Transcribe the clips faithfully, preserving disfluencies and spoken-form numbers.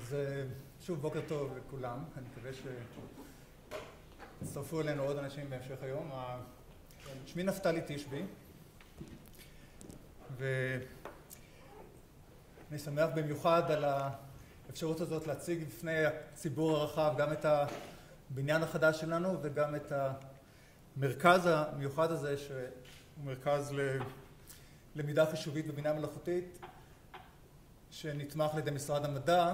אז שוב בוקר טוב לכולם, אני מקווה שתצטרפו אלינו עוד אנשים בהמשך היום. שמי נפתלי תשבי, ואני שמח במיוחד על האפשרות הזאת להציג בפני הציבור הרחב גם את הבניין החדש שלנו וגם את המרכז המיוחד הזה שהוא מרכז ללמידה חישובית ובינה מלאכותית שנתמך על ידי משרד המדע,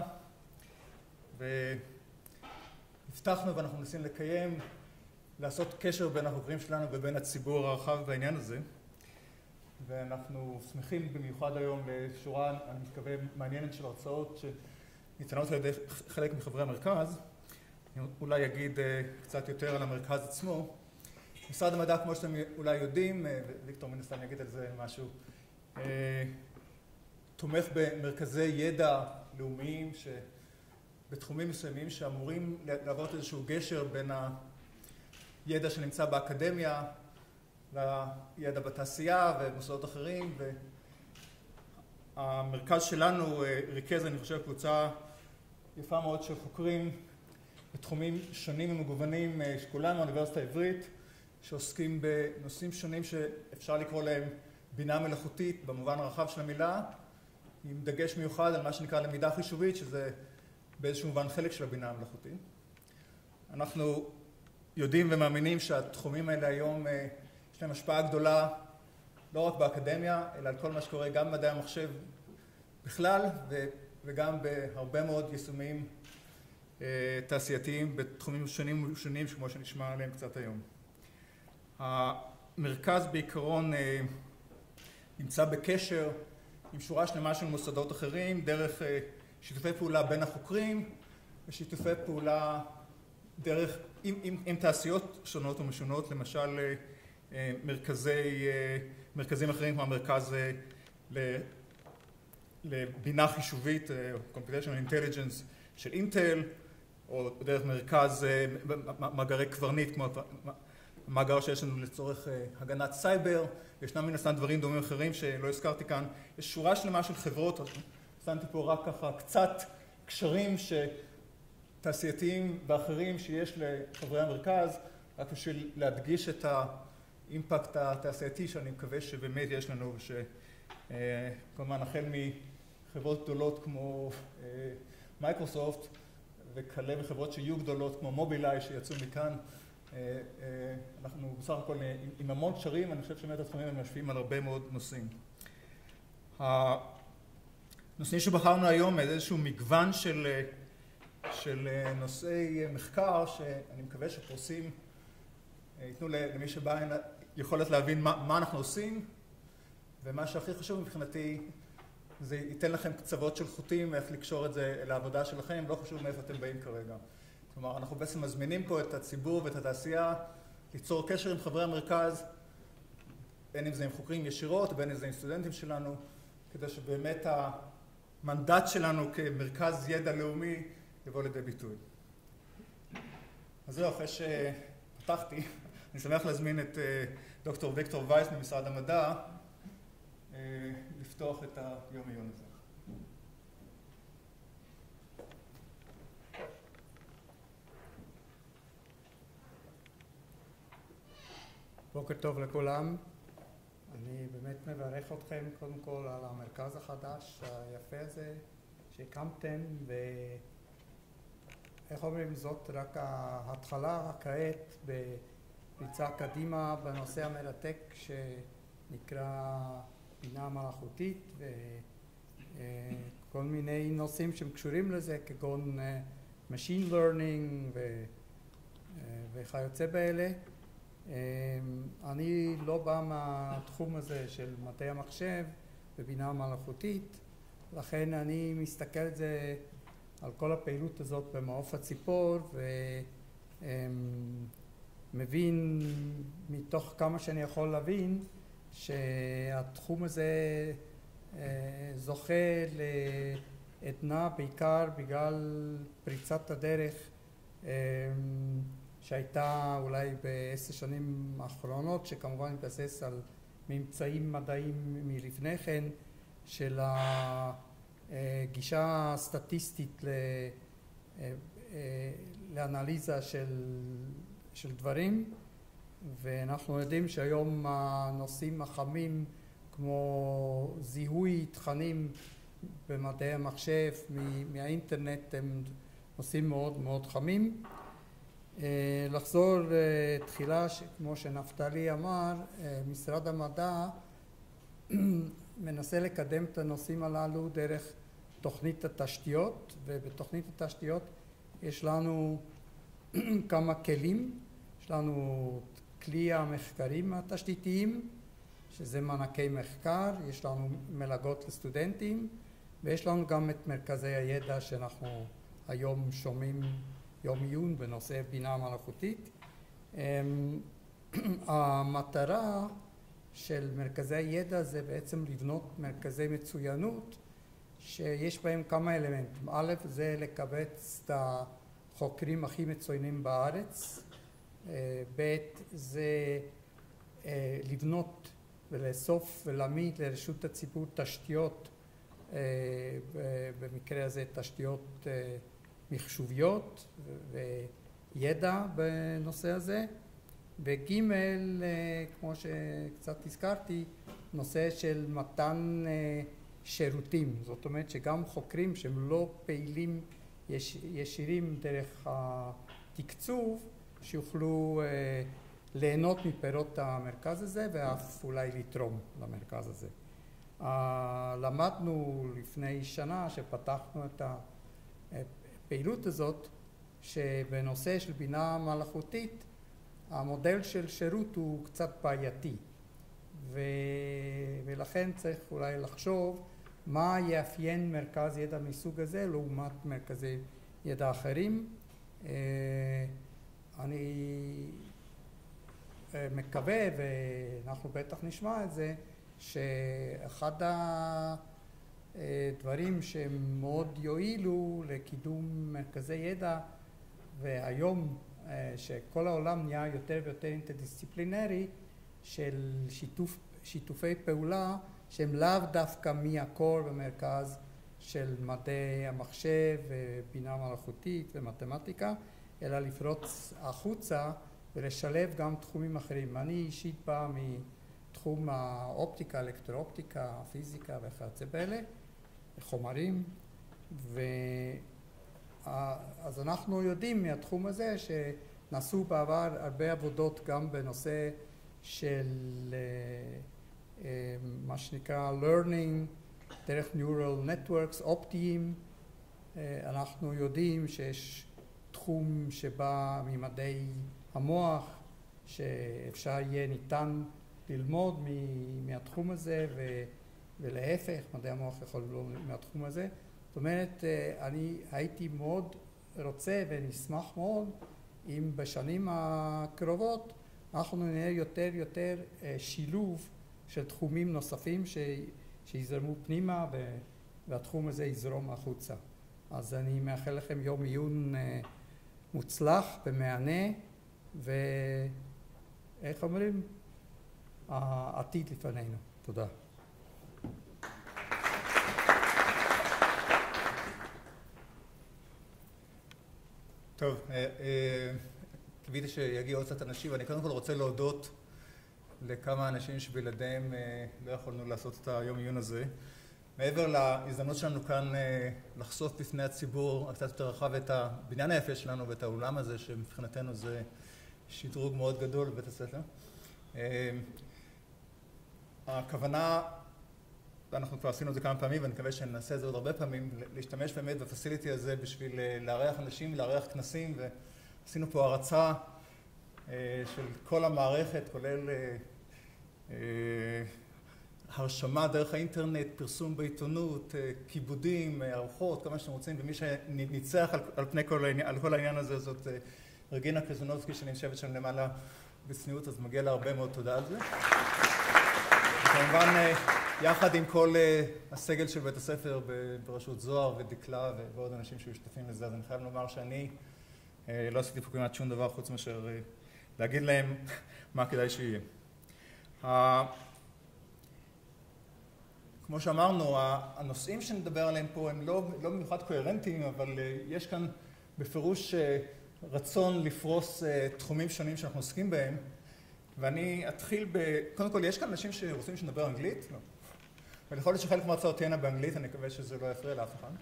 והבטחנו ואנחנו מנסים לקיים, לעשות קשר בין החוקרים שלנו ובין הציבור הרחב בעניין הזה. ואנחנו שמחים במיוחד היום לשורה, אני מתכוון, מעניינת של הרצאות שניתנות על ידי חלק מחברי המרכז. אני אולי אגיד קצת יותר על המרכז עצמו. משרד המדע, כמו שאתם אולי יודעים, ויקטור מן הסתם יגיד על זה משהו, תומך במרכזי ידע לאומיים שבתחומים מסוימים שאמורים לעבור איזשהו גשר בין הידע שנמצא באקדמיה לידע בתעשייה ומוסדות אחרים. והמרכז שלנו ריכז, אני חושב, קבוצה יפה מאוד של חוקרים בתחומים שונים ומגוונים שכולם מהאוניברסיטה העברית, שעוסקים בנושאים שונים שאפשר לקרוא להם בינה מלאכותית במובן הרחב של המילה, עם דגש מיוחד על מה שנקרא למידה חישובית, שזה באיזשהו מובן חלק של הבינה המלאכותית. אנחנו יודעים ומאמינים שהתחומים האלה היום יש להם השפעה גדולה לא רק באקדמיה, אלא על כל מה שקורה גם במדעי המחשב בכלל, וגם בהרבה מאוד יישומים תעשייתיים בתחומים שונים ושונים, כמו שנשמע עליהם קצת היום. המרכז בעיקרון נמצא בקשר עם שורה שלמה של מוסדות אחרים, דרך שיתופי פעולה בין החוקרים, ושיתופי פעולה דרך, עם, עם, עם תעשיות שונות ומשונות, למשל מרכזי, מרכזים אחרים כמו המרכז לבינה חישובית, Computational Intelligence של אינטל, או דרך מרכז מאגרי קברניט, כמו המאגר שיש לנו לצורך הגנת סייבר. ישנם מן הסתם דברים דומים אחרים שלא הזכרתי כאן. יש שורה שלמה של חברות, שמתי פה רק ככה קצת קשרים תעשייתיים ואחרים שיש לחברי המרכז, רק בשביל להדגיש את האימפקט התעשייתי שאני מקווה שבאמת יש לנו, שכמובן החל מחברות גדולות כמו מייקרוסופט וכלה בחברות שיהיו גדולות כמו מובילאיי שיצאו מכאן, אנחנו בסך הכל עם המון קשרים. אני חושב שבאמת התחומים הם משפיעים על הרבה מאוד נושאים. הנושאים שבחרנו היום איזשהו מגוון של, של נושאי מחקר שאני מקווה שפרוסים ייתנו למי שבא יכולת להבין מה, מה אנחנו עושים, ומה שהכי חשוב מבחינתי זה ייתן לכם קצוות של חוטים איך לקשור את זה לעבודה שלכם, לא חשוב מאיפה אתם באים כרגע. כלומר, אנחנו בעצם מזמינים פה את הציבור ואת התעשייה ליצור קשר עם חברי המרכז, בין אם זה עם חוקרים ישירות, בין אם זה עם סטודנטים שלנו, כדי שבאמת המנדט שלנו כמרכז ידע לאומי יבוא לידי ביטוי. אז זהו, אחרי שפתחתי, אני שמח להזמין את דוקטור ויקטור וייס ממשרד המדע לפתוח את היום העיון הזה. בוקר טוב לכולם. אני באמת מברך אתכם קודם כל על המרכז החדש היפה הזה שהקמתם, ואיך אומרים, זאת רק ההתחלה כעת בריצה קדימה בנושא המרתק שנקרא בינה מלאכותית, וכל מיני נושאים שהם קשורים לזה כגון Machine Learning וכיוצא באלה. אני לא בא מהתחום הזה של מדעי המחשב ובינה מלאכותית, לכן אני מסתכל על זה, על כל הפעילות הזאת במעוף הציפור, ומבין מתוך כמה שאני יכול להבין שהתחום הזה זוכה לעדנה בעיקר בגלל פריצת הדרך שהייתה אולי בעשר שנים האחרונות, שכמובן מתבסס על ממצאים מדעיים מלפני כן של גישה סטטיסטית לאנליזה של, של דברים, ואנחנו יודעים שהיום הנושאים החמים כמו זיהוי תכנים במדעי המחשב מהאינטרנט הם נושאים מאוד מאוד חמים. לחזור תחילה, כמו שנפתלי אמר, משרד המדע מנסה לקדם את הנושאים הללו דרך תוכנית התשתיות, ובתוכנית התשתיות יש לנו כמה כלים. יש לנו כלי המחקרים התשתיתיים, שזה מענקי מחקר, יש לנו מלגות לסטודנטים, ויש לנו גם את מרכזי הידע שאנחנו היום שומעים יום עיון בנושא בינה מלאכותית. המטרה של מרכזי הידע זה בעצם לבנות מרכזי מצוינות שיש בהם כמה אלמנטים. א', זה לקבץ את החוקרים הכי מצוינים בארץ. ב', זה לבנות ולאסוף ולהעמיד לרשות הציבור תשתיות, במקרה הזה תשתיות מחשוביות וידע בנושא הזה. וג', כמו שקצת הזכרתי, נושא של מתן שירותים. זאת אומרת שגם חוקרים שהם לא פעילים יש, ישירים דרך התקצוב, שיוכלו ליהנות מפירות המרכז הזה ואף אולי לתרום למרכז הזה. למדנו לפני שנה שפתחנו את הפעילות הזאת, שבנושא של בינה מלאכותית המודל של שירות הוא קצת בעייתי, ו... ולכן צריך אולי לחשוב מה יאפיין מרכז ידע מסוג הזה לעומת מרכזי ידע אחרים. אני מקווה, ואנחנו בטח נשמע את זה, שאחד הדברים שהם מאוד יועילו לקידום מרכזי ידע, והיום שכל העולם נהיה יותר ויותר אינטרדיסציפלינרי, של שיתוף, שיתופי פעולה שהם לאו דווקא מהקור במרכז של מדעי המחשב ובינה מלאכותית ומתמטיקה, אלא לפרוץ החוצה ולשלב גם תחומים אחרים. אני אישית בא מתחום האופטיקה, אלקטרואופטיקה, פיזיקה וכיוצא באלה, חומרים, ו... אז אנחנו יודעים מהתחום הזה שנעשו בעבר הרבה עבודות גם בנושא של מה שנקרא learning דרך neural networks אופטיים. אנחנו יודעים שיש תחום שבא ממדעי המוח שאפשר יהיה ניתן ללמוד מהתחום הזה, ולהפך מדעי המוח יכול ללמוד מהתחום הזה. זאת אומרת, אני הייתי מאוד רוצה ונשמח מאוד אם בשנים הקרובות אנחנו נראה יותר יותר שילוב של תחומים נוספים שיזרמו פנימה והתחום הזה יזרום החוצה. אז אני מאחל לכם יום עיון מוצלח ומהנה, ואיך אומרים? העתיד לפנינו. תודה. טוב, קיוויתי שיגיעו עוד קצת אנשים, ואני קודם כל רוצה להודות לכמה אנשים שבלעדיהם לא יכולנו לעשות את היום עיון הזה. מעבר להזדמנות שלנו כאן לחשוף בפני הציבור קצת יותר רחב את הבניין היפה שלנו ואת האולם הזה, שמבחינתנו זה שדרוג מאוד גדול בבית הספר. הכוונה, אנחנו כבר עשינו את זה כמה פעמים ואני מקווה שנעשה את זה עוד הרבה פעמים, להשתמש באמת בפסיליטי הזה בשביל לארח אנשים, לארח כנסים, ועשינו פה הרצה של כל המערכת, כולל הרשמה דרך האינטרנט, פרסום בעיתונות, כיבודים, ארוחות, כל מה שאתם רוצים, ומי שניצח על, על פני כל העניין, על כל העניין הזה זאת רגינה קזונובסקי שנשבת שם למעלה בצניעות, אז מגיע לה הרבה מאוד תודה על זה. וכמובן יחד עם כל הסגל של בית הספר בראשות זוהר ודקלה ועוד אנשים שמשתתפים לזה, אז אני חייב לומר שאני לא עשיתי פה כמעט שום דבר חוץ מאשר להגיד להם מה כדאי שיהיה. כמו שאמרנו, הנושאים שנדבר עליהם פה הם לא, לא במיוחד קוהרנטיים, אבל יש כאן בפירוש רצון לפרוס תחומים שונים שאנחנו עוסקים בהם. ואני אתחיל ב... קודם כל, יש כאן אנשים שרוצים שנדבר אנגלית? לא. אבל יכול להיות שחלק מההרצאות תהיינה באנגלית, אני מקווה שזה לא יפריע לאף אחד.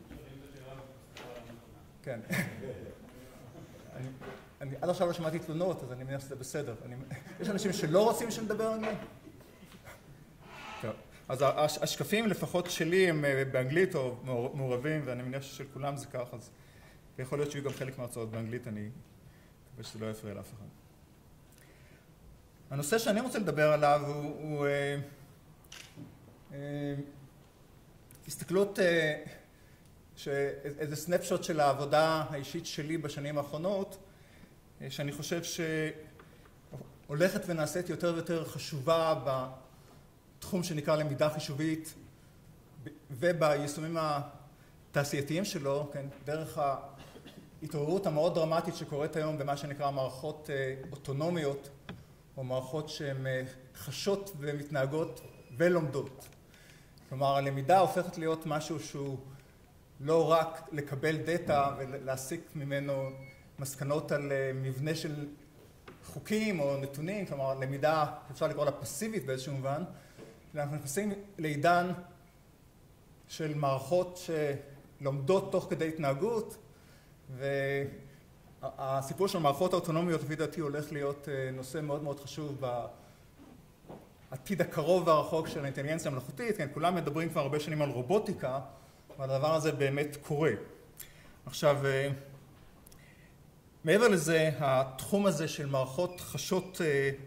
כן. אני, אני עד עכשיו לא שמעתי תלונות, אז אני מניח שזה בסדר. אני, יש אנשים שלא רוצים שנדבר אנגלית? טוב. אז השקפים לפחות שלי הם באנגלית או מעורבים, ואני מניח ששל כולם זה כך, אז יכול להיות שיהיו גם חלק מההרצאות באנגלית, אני מקווה שזה לא יפריע לאף אחד. הנושא שאני רוצה לדבר עליו הוא, הוא אה, אה, הסתכלות, אה, איזה סנפשוט של העבודה האישית שלי בשנים האחרונות, אה, שאני חושב שהולכת ונעשית יותר ויותר חשובה בתחום שנקרא למידה חישובית וביישומים התעשייתיים שלו, כן, דרך ההתעוררות המאוד דרמטית שקורית היום במה שנקרא מערכות אה, אוטונומיות, או מערכות שהן חשות ומתנהגות ולומדות. כלומר, הלמידה הופכת להיות משהו שהוא לא רק לקבל דאטה ולהסיק ממנו מסקנות על מבנה של חוקים או נתונים, כלומר, למידה, אפשר לקרוא לה פסיבית באיזשהו מובן, אנחנו נכנסים לעידן של מערכות שלומדות תוך כדי התנהגות, ו... הסיפור של מערכות האוטונומיות, לפי דעתי, הולך להיות נושא מאוד מאוד חשוב בעתיד הקרוב והרחוק של האינטליגנציה המלאכותית. כן, כולם מדברים כבר הרבה שנים על רובוטיקה, והדבר הזה באמת קורה. עכשיו, מעבר לזה, התחום הזה של מערכות חשות,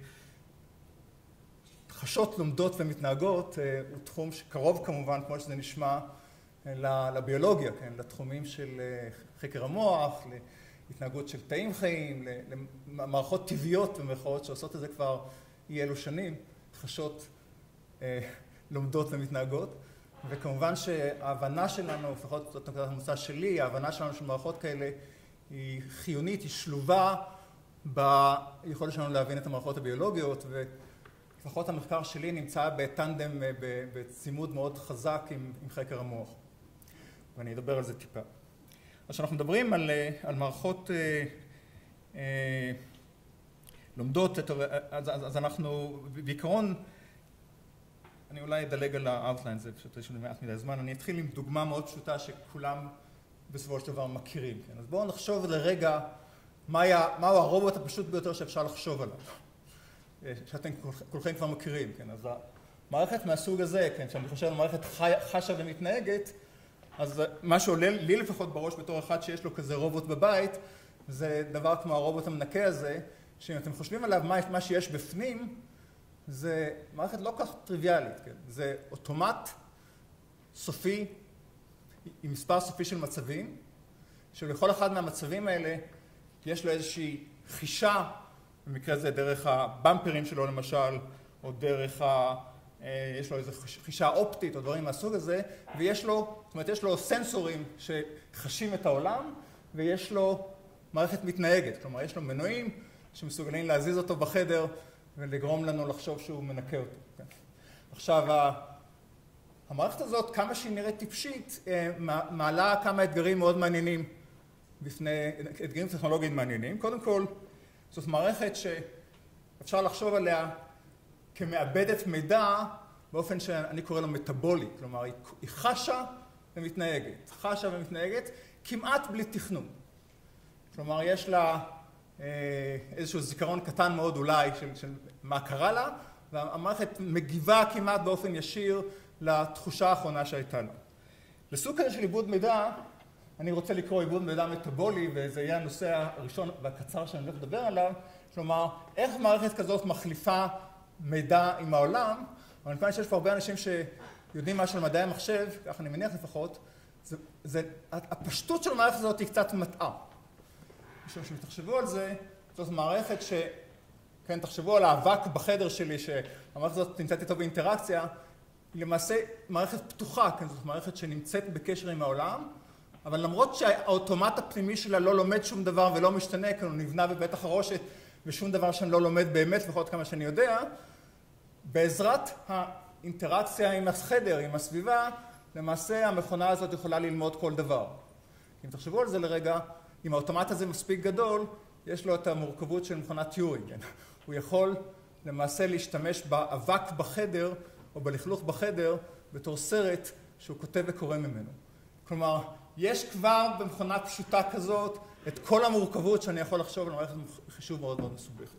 חשות לומדות ומתנהגות, הוא תחום שקרוב כמובן, כמו שזה נשמע, לביולוגיה, כן, לתחומים של חקר המוח, התנהגות של תאים חיים, למערכות טבעיות במרכאות שעושות את זה כבר אי אלו שנים, חשות אה, לומדות ומתנהגות, וכמובן שההבנה שלנו, לפחות זאת נקודת המוצא שלי, ההבנה שלנו של מערכות כאלה היא חיונית, היא שלובה ביכולת שלנו להבין את המערכות הביולוגיות, ולפחות המחקר שלי נמצא בטנדם, בצימוד מאוד חזק עם, עם חקר המוח, ואני אדבר על זה טיפה. אז כשאנחנו מדברים על, על מערכות אה, אה, לומדות, אז, אז, אז אנחנו בעיקרון, אני אולי אדלג על ה-outline, זה פשוט יש לנו מעט מדי זמן, אני אתחיל עם דוגמה מאוד פשוטה שכולם בסופו של דבר מכירים. כן? אז בואו נחשוב לרגע מה היה, מהו הרובוט הפשוט ביותר שאפשר לחשוב עליו, שאתם כולכם כבר מכירים. כן? אז המערכת מהסוג הזה, כן, שאני חושב על מערכת חי, חשה ומתנהגת, אז מה שעולה לי לפחות בראש בתור אחד שיש לו כזה רובוט בבית, זה דבר כמו הרובוט המנקה הזה, שאם אתם חושבים עליו מה, מה שיש בפנים, זה מערכת לא כך טריוויאלית, כן? זה אוטומט סופי, עם מספר סופי של מצבים, שלכל אחד מהמצבים האלה יש לו איזושהי חישה, במקרה זה דרך הבמפרים שלו למשל, או דרך ה... יש לו איזו חישה אופטית או דברים מהסוג הזה, ויש לו, זאת אומרת, יש לו סנסורים שחשים את העולם, ויש לו מערכת מתנהגת, כלומר, יש לו מנועים שמסוגלים להזיז אותו בחדר ולגרום לנו לחשוב שהוא מנקה אותו. כן? עכשיו, המערכת הזאת, כמה שהיא נראית טיפשית, מעלה כמה אתגרים מאוד מעניינים בפני, אתגרים טכנולוגיים מעניינים. קודם כל, זאת מערכת שאפשר לחשוב עליה כמעבדת מידע באופן שאני קורא לו מטאבולי, כלומר היא חשה ומתנהגת, חשה ומתנהגת כמעט בלי תכנון. כלומר יש לה איזשהו זיכרון קטן מאוד אולי של, של מה קרה לה, והמערכת מגיבה כמעט באופן ישיר לתחושה האחרונה שהייתה לה. לסוג כזה של עיבוד מידע, אני רוצה לקרוא עיבוד מידע מטאבולי, וזה יהיה הנושא הראשון והקצר שאני הולך לדבר עליו, כלומר איך מערכת כזאת מחליפה מידע עם העולם, אבל אני חושב שיש פה הרבה אנשים שיודעים משהו על מדעי המחשב, כך אני מניח לפחות, זה, זה, הפשטות של המערכת הזאת היא קצת מטעה. משום שתחשבו על זה, זאת מערכת ש... כן, תחשבו על האבק בחדר שלי, שהמערכת הזאת נמצאת איתו באינטראקציה, היא למעשה מערכת פתוחה, כן, זאת מערכת שנמצאת בקשר עם העולם, אבל למרות שהאוטומט הפנימי שלה לא לומד שום דבר ולא משתנה, כי הוא נבנה בבית החרושת, ושום דבר שאני לא לומד באמת, לפחות כמה שאני יודע, בעזרת אינטראקציה עם החדר, עם הסביבה, למעשה המכונה הזאת יכולה ללמוד כל דבר. אם תחשבו על זה לרגע, אם האוטומט הזה מספיק גדול, יש לו את המורכבות של מכונת טיורינג. הוא יכול למעשה להשתמש באבק בחדר, או בלכלוך בחדר, בתור סרט שהוא כותב וקורא ממנו. כלומר, יש כבר במכונה פשוטה כזאת את כל המורכבות שאני יכול לחשוב על מערכת חישוב מאוד מאוד מסובכת.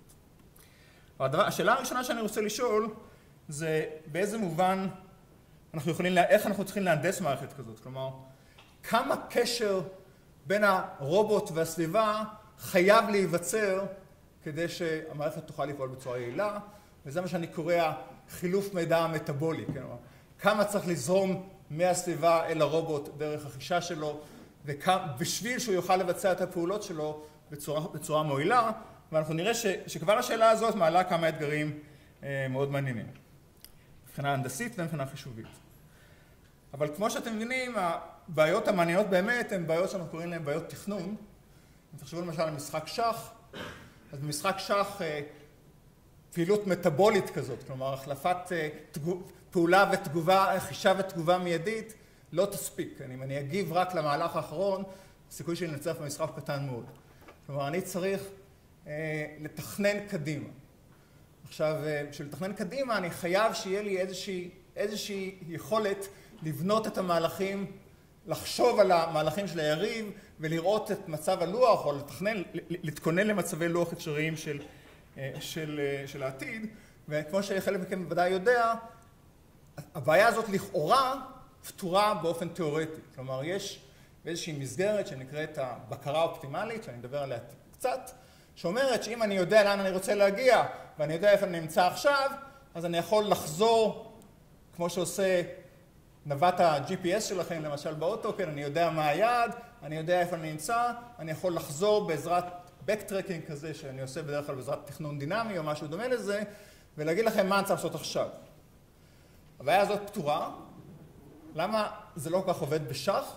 השאלה הראשונה שאני רוצה לשאול זה באיזה מובן אנחנו יכולים, איך אנחנו צריכים להנדס מערכת כזאת. כלומר, כמה קשר בין הרובוט והסביבה חייב להיווצר כדי שהמערכת תוכל לפעול בצורה יעילה, וזה מה שאני קורא חילוף מידע מטאבולי. כלומר, כמה צריך לזרום מהסביבה אל הרובוט דרך החישה שלו, בשביל שהוא יוכל לבצע את הפעולות שלו בצורה, בצורה מועילה, ואנחנו נראה ש, שכבר השאלה הזאת מעלה כמה אתגרים אה, מאוד מעניינים. מבחינה הנדסית ומבחינה חישובית. אבל כמו שאתם מבינים, הבעיות המעניינות באמת הן בעיות שאנחנו קוראים להן בעיות תכנון. אם תחשבו למשל על משחק שח, אז במשחק שח אה, פעילות מטאבולית כזאת, כלומר החלפת אה, תגוב, פעולה ותגובה, חישה ותגובה מיידית, לא תספיק. אם אני אגיב רק למהלך האחרון, הסיכוי שלי לנצח במשחק קטן מאוד. כלומר, אני צריך אה, לתכנן קדימה. עכשיו, בשביל לתכנן קדימה, אני חייב שיהיה לי איזושהי, איזושהי יכולת לבנות את המהלכים, לחשוב על המהלכים של היריב, ולראות את מצב הלוח, או לתכנן, להתכונן למצבי לוח אפשריים של, של, של העתיד. וכמו שחלק מכם בוודאי יודע, הבעיה הזאת לכאורה פתורה באופן תיאורטי. כלומר, יש איזושהי מסגרת שנקראת הבקרה האופטימלית, שאני מדבר עליה קצת, שאומרת שאם אני יודע לאן אני רוצה להגיע, ואני יודע איפה אני נמצא עכשיו, אז אני יכול לחזור, כמו שעושה נווט ה-ג'י פי אס שלכם, למשל באוטו, כן, אני יודע מה היעד, אני יודע איפה אני נמצא, אני יכול לחזור בעזרת backtracking כזה, שאני עושה בדרך כלל בעזרת תכנון דינמי או משהו דומה לזה, ולהגיד לכם מה אני צריך לעשות עכשיו. הבעיה הזאת פתורה. למה זה לא כל כך עובד בשח?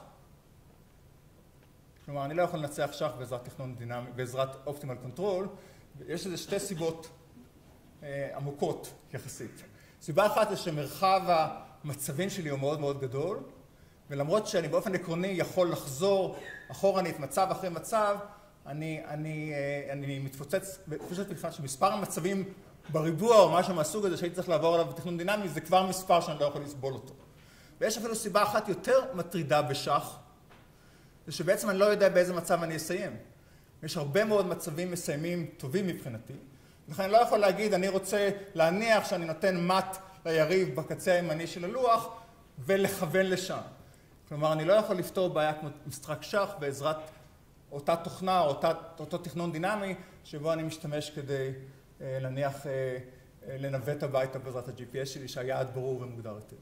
כלומר, אני לא יכול לנצח שח בעזרת תכנון דינמי, בעזרת אופטימל קונטרול. יש לזה שתי סיבות אה, עמוקות יחסית. סיבה אחת זה שמרחב המצבים שלי הוא מאוד מאוד גדול, ולמרות שאני באופן עקרוני יכול לחזור אחורנית מצב אחרי מצב, אני, אני, אה, אני מתפוצץ, פשוט בכלל שמספר המצבים בריבוע או משהו מהסוג הזה שהייתי צריך לעבור עליו בתכנון דינמי, זה כבר מספר שאני לא יכול לסבול אותו. ויש אפילו סיבה אחת יותר מטרידה בשח, זה שבעצם אני לא יודע באיזה מצב אני אסיים. יש הרבה מאוד מצבים מסיימים טובים מבחינתי, לכן אני לא יכול להגיד, אני רוצה להניח שאני נותן מט ליריב בקצה הימני של הלוח, ולכוון לשם. כלומר, אני לא יכול לפתור בעיה כמו משחק שח בעזרת אותה תוכנה או אותה, אותו תכנון דינמי, שבו אני משתמש כדי אה, להניח, אה, לנווט הביתה בעזרת ה-ג'י פי אס שלי, שהיעד ברור ומוגדר יותר.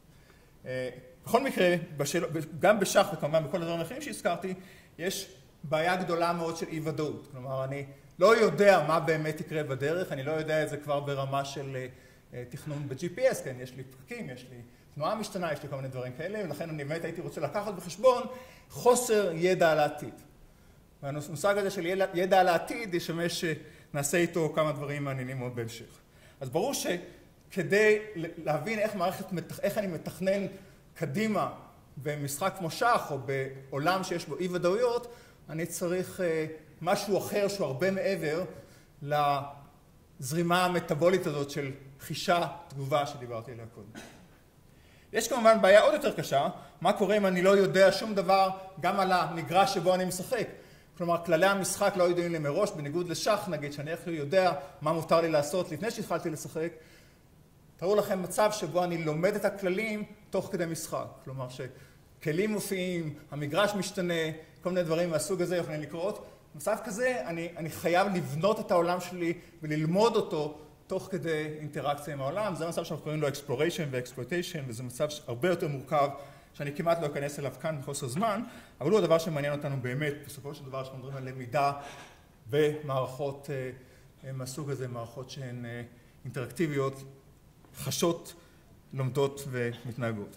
בכל מקרה, בשאל... גם בשח וכמובן בכל הדברים האחרים שהזכרתי, יש בעיה גדולה מאוד של אי ודאות. כלומר, אני לא יודע מה באמת יקרה בדרך, אני לא יודע את זה כבר ברמה של תכנון ב-ג'י פי אס, כן, יש לי פקקים, יש לי תנועה משתנה, יש לי כל מיני דברים כאלה, ולכן אני באמת הייתי רוצה לקחת בחשבון חוסר ידע על העתיד. והמושג הזה של ידע על העתיד ישמש שנעשה איתו כמה דברים מעניינים מאוד בהמשך. אז ברור ש... כדי להבין איך מערכת, איך אני מתכנן קדימה במשחק כמו שח או בעולם שיש בו אי ודאויות, אני צריך משהו אחר שהוא הרבה מעבר לזרימה המטאבולית הזאת של חישה תגובה שדיברתי עליה קודם. יש כמובן בעיה עוד יותר קשה, מה קורה אם אני לא יודע שום דבר גם על המגרש שבו אני משחק. כלומר, כללי המשחק לא ידועים לי מראש, בניגוד לשח, נגיד, שאני איך יודע מה מותר לי לעשות לפני שהתחלתי לשחק. תראו לכם מצב שבו אני לומד את הכללים תוך כדי משחק. כלומר, שכלים מופיעים, המגרש משתנה, כל מיני דברים מהסוג הזה יכולים לקרות. במצב כזה, אני, אני חייב לבנות את העולם שלי וללמוד אותו תוך כדי אינטראקציה עם העולם. זה מצב שאנחנו קוראים לו exploration ו-exploitation, וזה מצב הרבה יותר מורכב, שאני כמעט לא אכנס אליו כאן בחוסר זמן, אבל הוא הדבר שמעניין אותנו באמת, בסופו של דבר, שאנחנו מדברים על למידה במערכות מהסוג הזה, מערכות שהן אינטראקטיביות, חשות, לומדות ומתנהגות.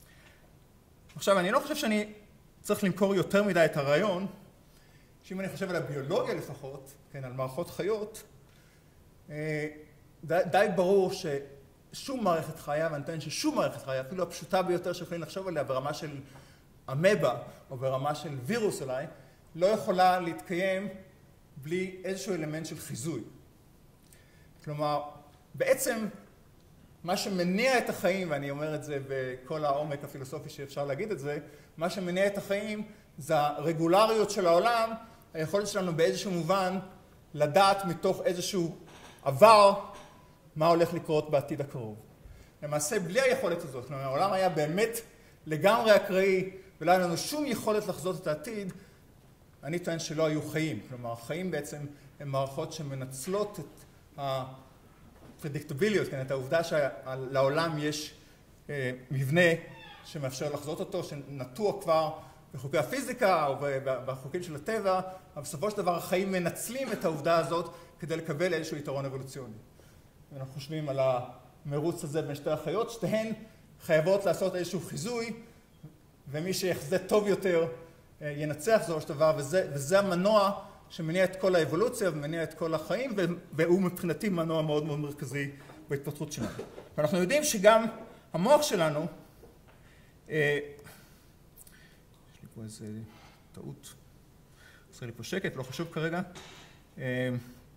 עכשיו, אני לא חושב שאני צריך למכור יותר מדי את הרעיון, שאם אני חושב על הביולוגיה לפחות, כן, על מערכות חיות, די, די ברור ש, שום מערכת חיה, ואני טוען ששום מערכת חיה, אפילו הפשוטה ביותר שיכולים לחשוב עליה ברמה של אמבה, או ברמה של וירוס אולי, לא יכולה להתקיים בלי איזשהו אלמנט של חיזוי. כלומר, בעצם מה שמניע את החיים, ואני אומר את זה בכל העומק הפילוסופי שאפשר להגיד את זה, מה שמניע את החיים זה הרגולריות של העולם, היכולת שלנו באיזשהו מובן לדעת מתוך איזשהו עבר מה הולך לקרות בעתיד הקרוב. למעשה, בלי היכולת הזאת, כלומר, העולם היה באמת לגמרי אקראי, ולא היה לנו שום יכולת לחזות את העתיד, אני טוען שלא היו חיים. כלומר, החיים בעצם הן מערכות שמנצלות את הפרדיקטביליות, כן, את העובדה שלעולם יש אה, מבנה שמאפשר לחזות אותו, שנטוע כבר בחוקי הפיזיקה או בחוקים של הטבע, אבל בסופו של דבר החיים מנצלים את העובדה הזאת כדי לקבל איזשהו יתרון אבולוציוני. אנחנו חושבים על המרוץ הזה בין שתי החיות, שתיהן חייבות לעשות איזשהו חיזוי, ומי שיחזה טוב יותר ינצח זו של דבר, וזה, וזה המנוע שמניע את כל האבולוציה ומניע את כל החיים, והוא מבחינתי מנוע מאוד מאוד מרכזי בהתפתחות שלנו. ואנחנו יודעים שגם המוח שלנו, אה, יש לי פה איזה טעות, עושה לי פה שקט, לא חשוב כרגע, אה,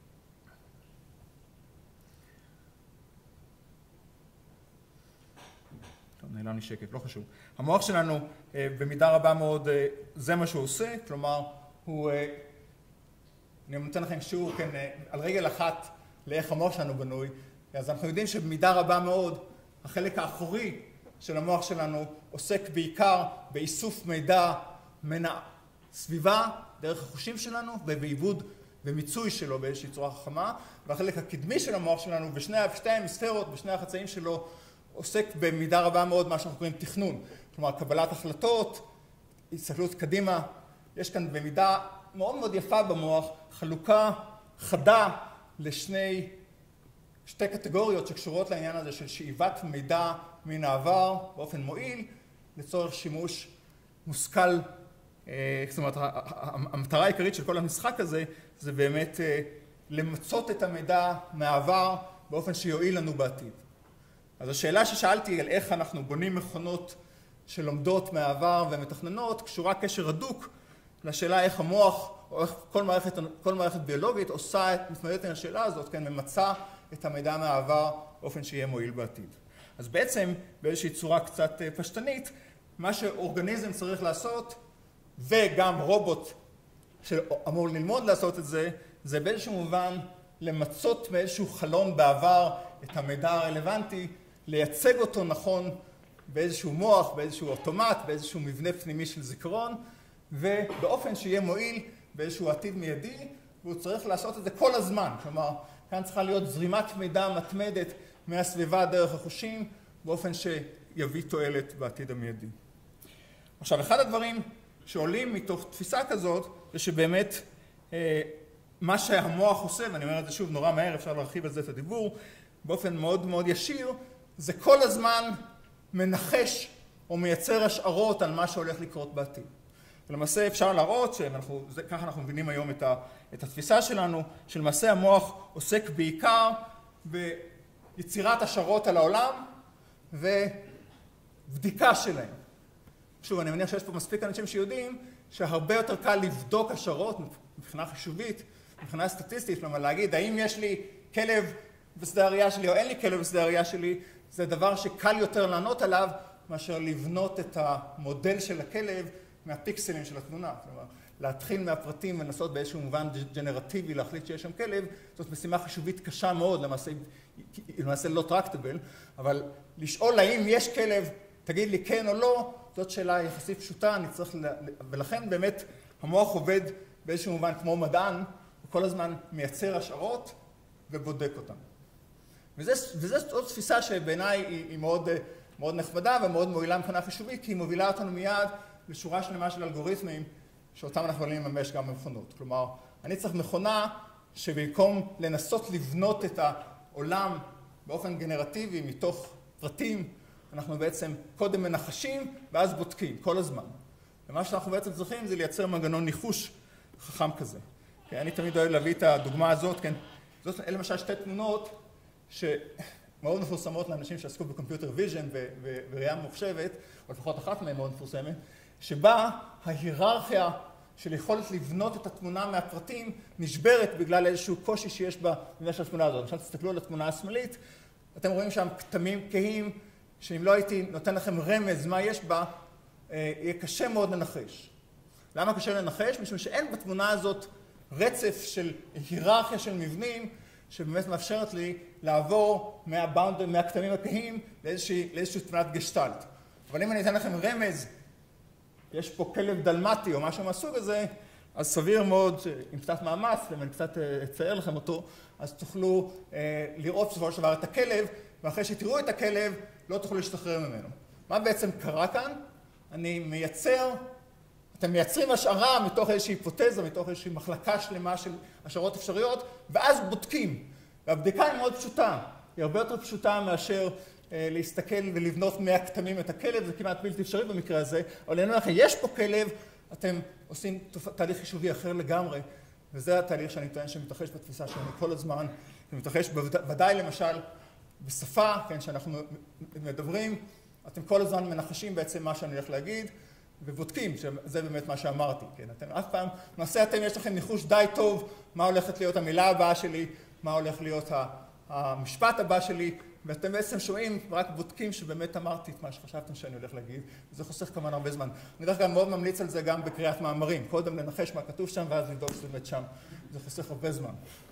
נעלם לי שקט, לא חשוב. המוח שלנו במידה רבה מאוד זה מה שהוא עושה, כלומר הוא, אני נותן לכם שיעור כן, על רגל אחת לאיך המוח שלנו בנוי, אז אנחנו יודעים שבמידה רבה מאוד החלק האחורי של המוח שלנו עוסק בעיקר באיסוף מידע מן הסביבה, דרך החושים שלנו ובעיבוד ומיצוי שלו באיזושהי צורה חכמה, והחלק הקדמי של המוח שלנו בשני, בשתי ההמיספרות, בשני החצאים שלו, עוסק במידה רבה מאוד מה שאנחנו קוראים תכנון, כלומר קבלת החלטות, הסתכלות קדימה. יש כאן במידה מאוד מאוד יפה במוח חלוקה חדה לשני שתי קטגוריות שקשורות לעניין הזה של שאיבת מידע מן העבר באופן מועיל לצורך שימוש מושכל. זאת אומרת, המטרה העיקרית של כל המשחק הזה זה באמת למצות את המידע מהעבר באופן שיועיל לנו בעתיד. אז השאלה ששאלתי על איך אנחנו בונים מכונות שלומדות מהעבר ומתכננות קשורה קשר הדוק לשאלה איך המוח או איך כל מערכת, כל מערכת ביולוגית עושה, מתמודדת עם השאלה הזאת, כן, ממצה את המידע מהעבר באופן שיהיה מועיל בעתיד. אז בעצם באיזושהי צורה קצת פשטנית, מה שאורגניזם צריך לעשות וגם רובוט שאמור ללמוד לעשות את זה, זה באיזשהו מובן למצות מאיזשהו חלום בעבר את המידע הרלוונטי, לייצג אותו נכון באיזשהו מוח, באיזשהו אוטומט, באיזשהו מבנה פנימי של זיכרון, ובאופן שיהיה מועיל באיזשהו עתיד מיידי, והוא צריך לעשות את זה כל הזמן. כלומר, כאן צריכה להיות זרימת מידע מתמדת מהסביבה דרך החושים, באופן שיביא תועלת בעתיד המיידי. עכשיו, אחד הדברים שעולים מתוך תפיסה כזאת, זה שבאמת אה, מה שהמוח עושה, ואני אומר את זה שוב נורא מהר, אפשר להרחיב על זה את הדיבור, באופן מאוד מאוד ישיר, זה כל הזמן מנחש או מייצר השערות על מה שהולך לקרות בעתיד. ולמעשה אפשר להראות, שאנחנו, זה, ככה אנחנו מבינים היום את, ה, את התפיסה שלנו, שלמעשה המוח עוסק בעיקר ביצירת השערות על העולם ובדיקה שלהם. שוב, אני מניח שיש פה מספיק אנשים שיודעים שהרבה יותר קל לבדוק השערות מבחינה חישובית, מבחינה סטטיסטית, כלומר להגיד האם יש לי כלב בשדה הראייה שלי או אין לי כלב בשדה הראייה שלי, זה דבר שקל יותר לענות עליו מאשר לבנות את המודל של הכלב מהפיקסלים של התמונה. כלומר, להתחיל מהפרטים ולנסות באיזשהו מובן ג'נרטיבי להחליט שיש שם כלב, זאת משימה חישובית קשה מאוד, למעשה, למעשה לא טרקטבל, אבל לשאול האם יש כלב, תגיד לי כן או לא, זאת שאלה יחסית פשוטה, אני צריך, ולכן באמת המוח עובד באיזשהו מובן כמו מדען, הוא כל הזמן מייצר השערות ובודק אותן. וזה, וזה עוד תפיסה שבעיניי היא, היא מאוד, מאוד נחמדה ומאוד מועילה מבחינה חישובית, כי היא מובילה אותנו מיד לשורה שלמה של אלגוריתמים שאותם אנחנו יכולים לממש גם במכונות. כלומר, אני צריך מכונה שבמקום לנסות לבנות את העולם באופן גנרטיבי מתוך פרטים, אנחנו בעצם קודם מנחשים ואז בודקים כל הזמן. ומה שאנחנו בעצם צריכים זה לייצר מנגנון ניחוש חכם כזה. אני תמיד אוהב להביא את הדוגמה הזאת, כן? זאת אלה למשל שתי תמונות מאוד מפורסמות לאנשים שעסקו בקומפיוטר ויז'ן וראייה ממוחשבת, או לפחות אחת מהן מאוד מפורסמת, שבה ההיררכיה של יכולת לבנות את התמונה מהפרטים נשברת בגלל איזשהו קושי שיש במבנה של התמונה הזאת. עכשיו תסתכלו על התמונה השמאלית, אתם רואים שם כתמים כהים, שאם לא הייתי נותן לכם רמז מה יש בה, יהיה קשה מאוד לנחש. למה קשה לנחש? משום שאין בתמונה הזאת רצף של היררכיה של מבנים, שבאמת מאפשרת לי לעבור מהבאונד, מהכתמים הכהים לאיזושהי תמונת גשטלט. אבל אם אני אתן לכם רמז, יש פה כלב דלמטי או משהו מהסוג הזה, אז סביר מאוד, עם קצת מאמץ, אם אני קצת אצייר לכם אותו, אז תוכלו אה, לראות בסופו של דבר את הכלב, ואחרי שתראו את הכלב, לא תוכלו להשתחרר ממנו. מה בעצם קרה כאן? אני מייצר, אתם מייצרים השערה מתוך איזושהי היפותזה, מתוך איזושהי מחלקה שלמה של השערות אפשריות, ואז בודקים. והבדיקה היא מאוד פשוטה, היא הרבה יותר פשוטה מאשר אה, להסתכל ולבנות מהכתמים את הכלב, זה כמעט בלתי אפשרי במקרה הזה, אבל אני אומר לכם, יש פה כלב, אתם עושים תהליך חישובי אחר לגמרי, וזה התהליך שאני טוען שמתרחש בתפיסה שלנו כל הזמן, זה מתרחש בוודאי למשל בשפה, כן, שאנחנו מדברים, אתם כל הזמן מנחשים בעצם מה שאני הולך להגיד, ובודקים, שזה באמת מה שאמרתי, כן, אתם אף פעם, למעשה אתם יש לכם ניחוש די טוב, מה הולכת להיות המילה הבאה שלי, מה הולך להיות המשפט הבא שלי, ואתם בעצם שומעים, רק בודקים שבאמת אמרתי את מה שחשבתם שאני הולך להגיד, וזה חוסך כמובן הרבה זמן. אני דרך כלל מאוד ממליץ על זה גם בקריאת מאמרים, קודם לנחש מה כתוב שם, ואז לבדוק שזה באמת שם, זה חוסך הרבה זמן.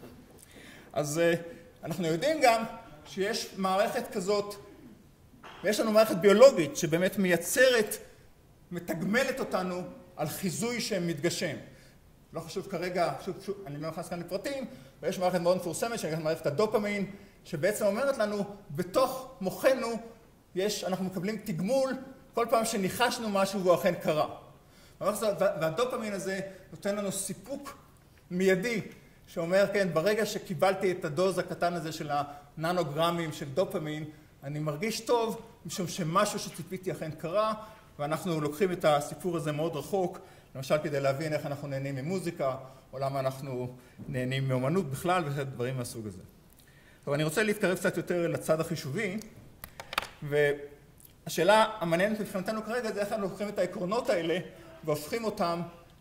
אז אנחנו יודעים גם שיש מערכת כזאת, ויש לנו מערכת ביולוגית שבאמת מייצרת, מתגמלת אותנו על חיזוי שמתגשם. לא חשוב כרגע, שוב, שוב, אני לא נכנס כאן לפרטים, ויש מערכת מאוד מפורסמת שנקראת מערכת הדופמין, שבעצם אומרת לנו, בתוך מוחנו יש, אנחנו מקבלים תגמול כל פעם שניחשנו משהו והוא אכן קרה. והדופמין הזה נותן לנו סיפוק מיידי, שאומר, כן, ברגע שקיבלתי את הדוז הקטן הזה של הננוגרמים של דופמין, אני מרגיש טוב, משום שמשהו שציפיתי אכן קרה, ואנחנו לוקחים את הסיפור הזה מאוד רחוק, למשל כדי להבין איך אנחנו נהנים ממוזיקה, או למה אנחנו נהנים מאומנות בכלל, ודברים מהסוג הזה. אבל אני רוצה להתקרב קצת יותר לצד החישובי, והשאלה המעניינת מבחינתנו כרגע זה איך אנחנו לוקחים את העקרונות האלה, והופכים אותם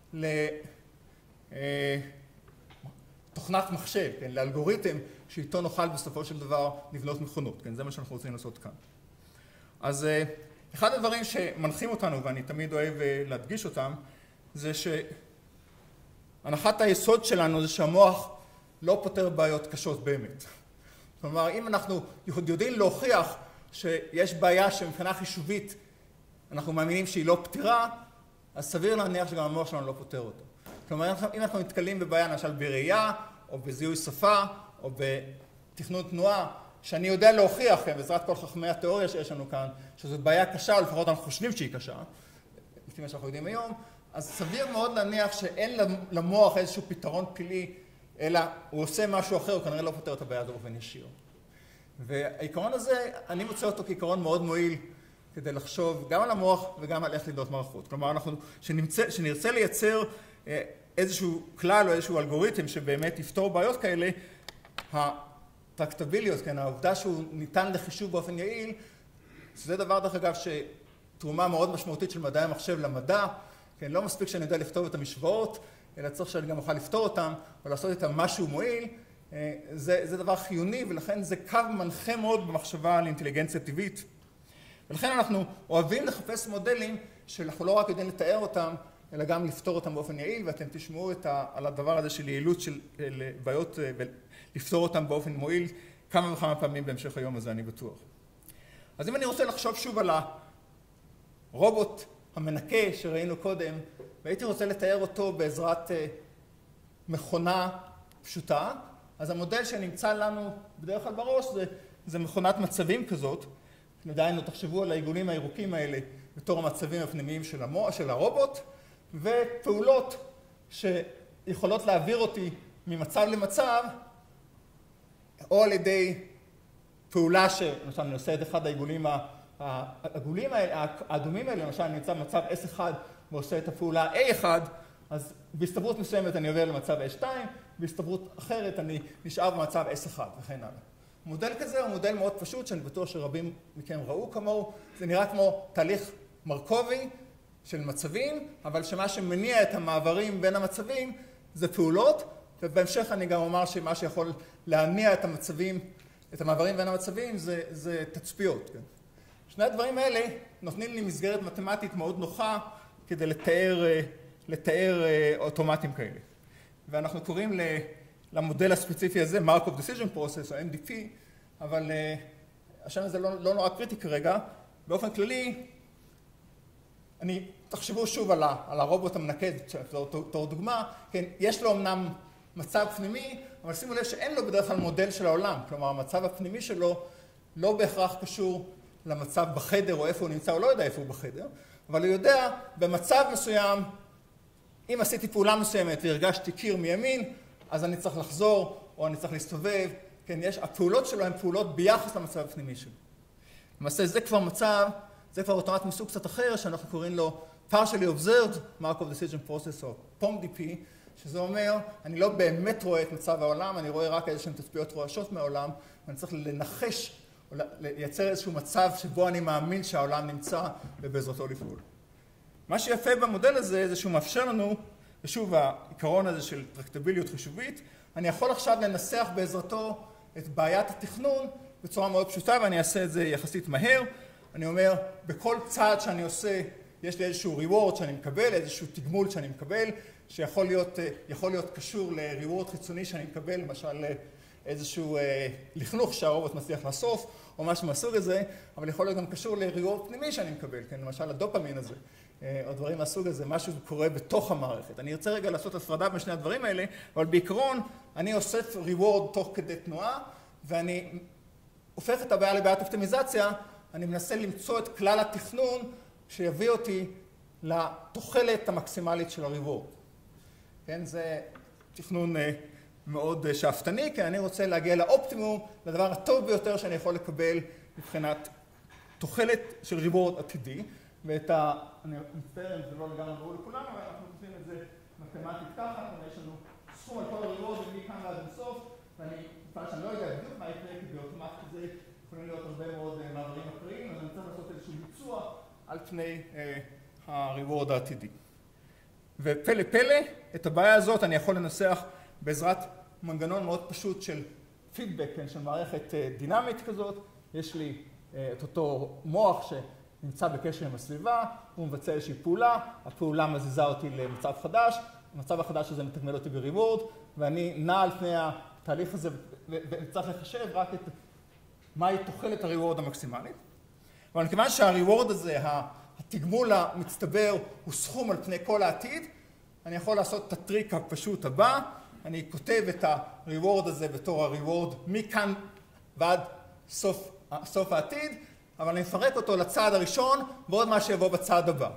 לתוכנת מחשב, כן, לאלגוריתם, שאיתו נוכל בסופו של דבר לבנות מכונות, כן, זה מה שאנחנו רוצים לעשות כאן. אז אחד הדברים שמנחים אותנו, ואני תמיד אוהב להדגיש אותם, זה שהנחת היסוד שלנו זה שהמוח לא פותר בעיות קשות באמת. כלומר, אם אנחנו יודעים להוכיח שיש בעיה שמבחינה חישובית אנחנו מאמינים שהיא לא פתירה, אז סביר להניח שגם המוח שלנו לא פותר אותו. כלומר, אם אנחנו נתקלים בבעיה, למשל בראייה, או בזיהוי שפה, או בתכנון תנועה, שאני יודע להוכיח, בעזרת כל חכמי התיאוריה שיש לנו כאן, שזו בעיה קשה, או לפחות אנחנו חושבים שהיא קשה, לפי מה שאנחנו יודעים היום, אז סביר מאוד להניח שאין למוח איזשהו פתרון פלאי, אלא הוא עושה משהו אחר, הוא כנראה לא פותר את הבעיה הזו באופן ישיר. והעיקרון הזה, אני מוצא אותו כעיקרון מאוד מועיל, כדי לחשוב גם על המוח וגם על איך לבנות מערכות. כלומר, אנחנו, שנמצא, שנרצה לייצר איזשהו כלל או איזשהו אלגוריתם שבאמת יפתור בעיות כאלה, הטרקטביליות, כן, העובדה שהוא ניתן לחישוב באופן יעיל, זה דבר דרך אגב שתרומה מאוד משמעותית של מדעי המחשב למדע, כן, לא מספיק שאני יודע לפתור את המשוואות, אלא צריך שאני גם אוכל לפתור אותם, או לעשות איתם משהו מועיל, זה, זה דבר חיוני, ולכן זה קו מנחה מאוד במחשבה על אינטליגנציה טבעית. ולכן אנחנו אוהבים לחפש מודלים שאנחנו לא רק יודעים לתאר אותם, אלא גם לפתור אותם באופן יעיל, ואתם תשמעו את ה, על הדבר הזה של יעילות של בעיות, ולפתור אותם באופן מועיל כמה וכמה פעמים בהמשך היום הזה, אני בטוח. אז אם אני רוצה לחשוב שוב על הרובוט המנקה שראינו קודם, והייתי רוצה לתאר אותו בעזרת מכונה פשוטה, אז המודל שנמצא לנו בדרך כלל בראש זה, זה מכונת מצבים כזאת. עדיין לא תחשבו על העיגולים הירוקים האלה בתור המצבים הפנימיים של, המו, של הרובוט, ופעולות שיכולות להעביר אותי ממצב למצב, או על ידי פעולה שלמשל אני עושה את אחד העיגולים העגולים האלה, האדומים האלה, למשל אני נמצא במצב אס אחד ועושה את הפעולה איי אחד, אז בהסתברות מסוימת אני עובר למצב איי שתיים, בהסתברות אחרת אני נשאר במצב אס אחד וכן הלאה. מודל כזה הוא מודל מאוד פשוט, שאני בטוח שרבים מכם ראו כמוהו. זה נראה כמו תהליך מרקובי של מצבים, אבל שמה שמניע את המעברים בין המצבים זה פעולות, ובהמשך אני גם אומר שמה שיכול להניע את המצבים, את המעברים בין המצבים זה, זה תצפיות. כן? שני הדברים האלה נותנים לי מסגרת מתמטית מאוד נוחה כדי לתאר, לתאר אוטומטים כאלה. ואנחנו קוראים למודל הספציפי הזה Markov Decision Process או אם די פי, אבל השם הזה לא, לא נורא קריטי כרגע. באופן כללי, אני, תחשבו שוב על, ה, על הרובוט המנקד, תור דוגמה, כן, יש לו אמנם מצב פנימי, אבל שימו לב שאין לו בדרך כלל מודל של העולם, כלומר המצב הפנימי שלו לא בהכרח קשור למצב בחדר או איפה הוא נמצא, הוא לא יודע איפה הוא בחדר, אבל הוא יודע במצב מסוים, אם עשיתי פעולה מסוימת והרגשתי קיר מימין, אז אני צריך לחזור או אני צריך להסתובב, כן, יש, הפעולות שלו הן פעולות ביחס למצב הפנימי שלו. למעשה זה כבר מצב, זה כבר אוטומט מסוג קצת אחר, שאנחנו קוראים לו partially observed Markov Decision Process או פום די פי, שזה אומר, אני לא באמת רואה את מצב העולם, אני רואה רק איזשהן תצפיות רועשות מהעולם, ואני צריך לנחש או לייצר איזשהו מצב שבו אני מאמין שהעולם נמצא ובעזרתו לפעול. מה שיפה במודל הזה זה שהוא מאפשר לנו, ושוב העיקרון הזה של טרקטביליות חישובית, אני יכול עכשיו לנסח בעזרתו את בעיית התכנון בצורה מאוד פשוטה, ואני אעשה את זה יחסית מהר. אני אומר, בכל צעד שאני עושה, יש לי איזשהו reward שאני מקבל, איזשהו תגמול שאני מקבל, שיכול להיות, יכול להיות קשור ל-reward חיצוני שאני מקבל, למשל איזשהו לכלוך שהרובוט מצליח לאסוף, או משהו מהסוג הזה, אבל יכול להיות גם קשור ל-reward פנימי שאני מקבל, כן, למשל הדופמין הזה, או דברים מהסוג הזה, משהו שקורה בתוך המערכת. אני רוצה רגע לעשות הפרדה בין שני הדברים האלה, אבל בעיקרון אני אוסף reward תוך כדי תנועה, ואני הופך את הבעיה לבעיית אופטימיזציה, אני מנסה למצוא את כלל התכנון שיביא אותי לתוחלת המקסימלית של הריבורד. כן, זה תכנון מאוד שאפתני, כי אני רוצה להגיע לאופטימום, לדבר הטוב ביותר שאני יכול לקבל מבחינת תוחלת של ריבורד עתידי. ואת ה... אני מצטער אם זה לא לגמרי ברור לכולם, אבל אנחנו עושים את זה מתמטית ככה, יש לנו סכום על כל הריבורד ומכאן ועד אינסוף, ואני, כבר שאני לא יודע בדיוק מה יקרה, כי באוטומט כזה יכולים להיות הרבה מאוד מעברים אקראיים, אז אני צריך לעשות איזשהו ביצוע על פני אה, הריבורד העתידי. ופלא פלא, את הבעיה הזאת אני יכול לנסח בעזרת מנגנון מאוד פשוט של פידבק, כן, של מערכת אה, דינמית כזאת. יש לי אה, את אותו מוח שנמצא בקשר עם הסביבה, הוא מבצע איזושהי פעולה, הפעולה מזיזה אותי למצב חדש, המצב החדש הזה מתגמל אותי בריבורד, ואני נע על פני התהליך הזה וצריך לחשב רק את מהי תוחלת הריבורד המקסימלית. אבל כיוון שהריבורד הזה, התגמול המצטבר, הוא סכום על פני כל העתיד, אני יכול לעשות את הטריק הפשוט הבא, אני כותב את הריבורד הזה בתור הריבורד מכאן ועד סוף, סוף העתיד, אבל אני מפרק אותו לצעד הראשון ועוד מה שיבוא בצעד הבא.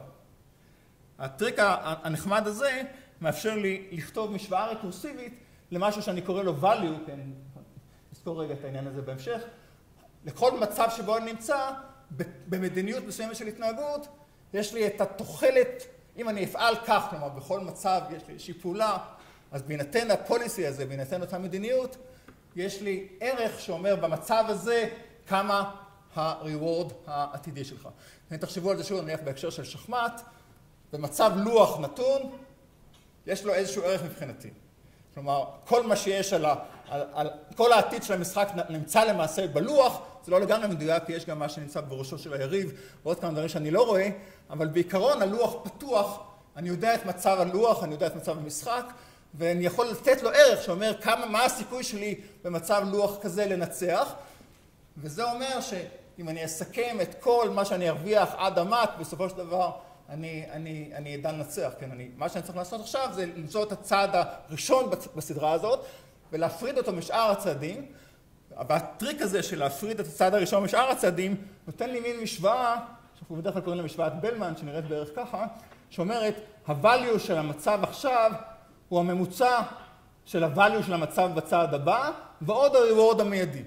הטריק הנחמד הזה מאפשר לי לכתוב משוואה רקורסיבית למשהו שאני קורא לו value, כן, נזכור רגע את העניין הזה בהמשך, לכל מצב שבו אני נמצא, במדיניות מסוימת של התנהגות, יש לי את התוחלת, אם אני אפעל כך, כלומר בכל מצב יש לי איזושהי פעולה, אז בהינתן הפוליסי הזה, בהינתן אותה מדיניות, יש לי ערך שאומר במצב הזה כמה הריוורד העתידי שלך. אני תחשבו על זה שוב, נניח בהקשר של שחמט, במצב לוח נתון, יש לו איזשהו ערך מבחינתי. כלומר, כל מה שיש על, ה, על, על כל העתיד של המשחק נמצא למעשה בלוח, זה לא לגמרי מדויק, כי יש גם מה שנמצא בראשו של היריב, ועוד כמה דברים שאני לא רואה, אבל בעיקרון הלוח פתוח, אני יודע את מצב הלוח, אני יודע את מצב המשחק, ואני יכול לתת לו ערך שאומר כמה, מה הסיכוי שלי במצב לוח כזה לנצח, וזה אומר שאם אני אסכם את כל מה שאני ארוויח עד המט, בסופו של דבר אני, אני, אני אדע לנצח, כן, אני, מה שאני צריך לעשות עכשיו זה למצוא את הצעד הראשון בסדרה הזאת, ולהפריד אותו משאר הצעדים, והטריק הזה של להפריד את הצעד הראשון משאר הצעדים, נותן לי מין משוואה, שאנחנו בדרך כלל קוראים לה משוואת בלמן, שנראית בערך ככה, שאומרת, הvalue של המצב עכשיו, הוא הממוצע של הvalue של המצב בצעד הבא, ועוד הריוורד המיידי.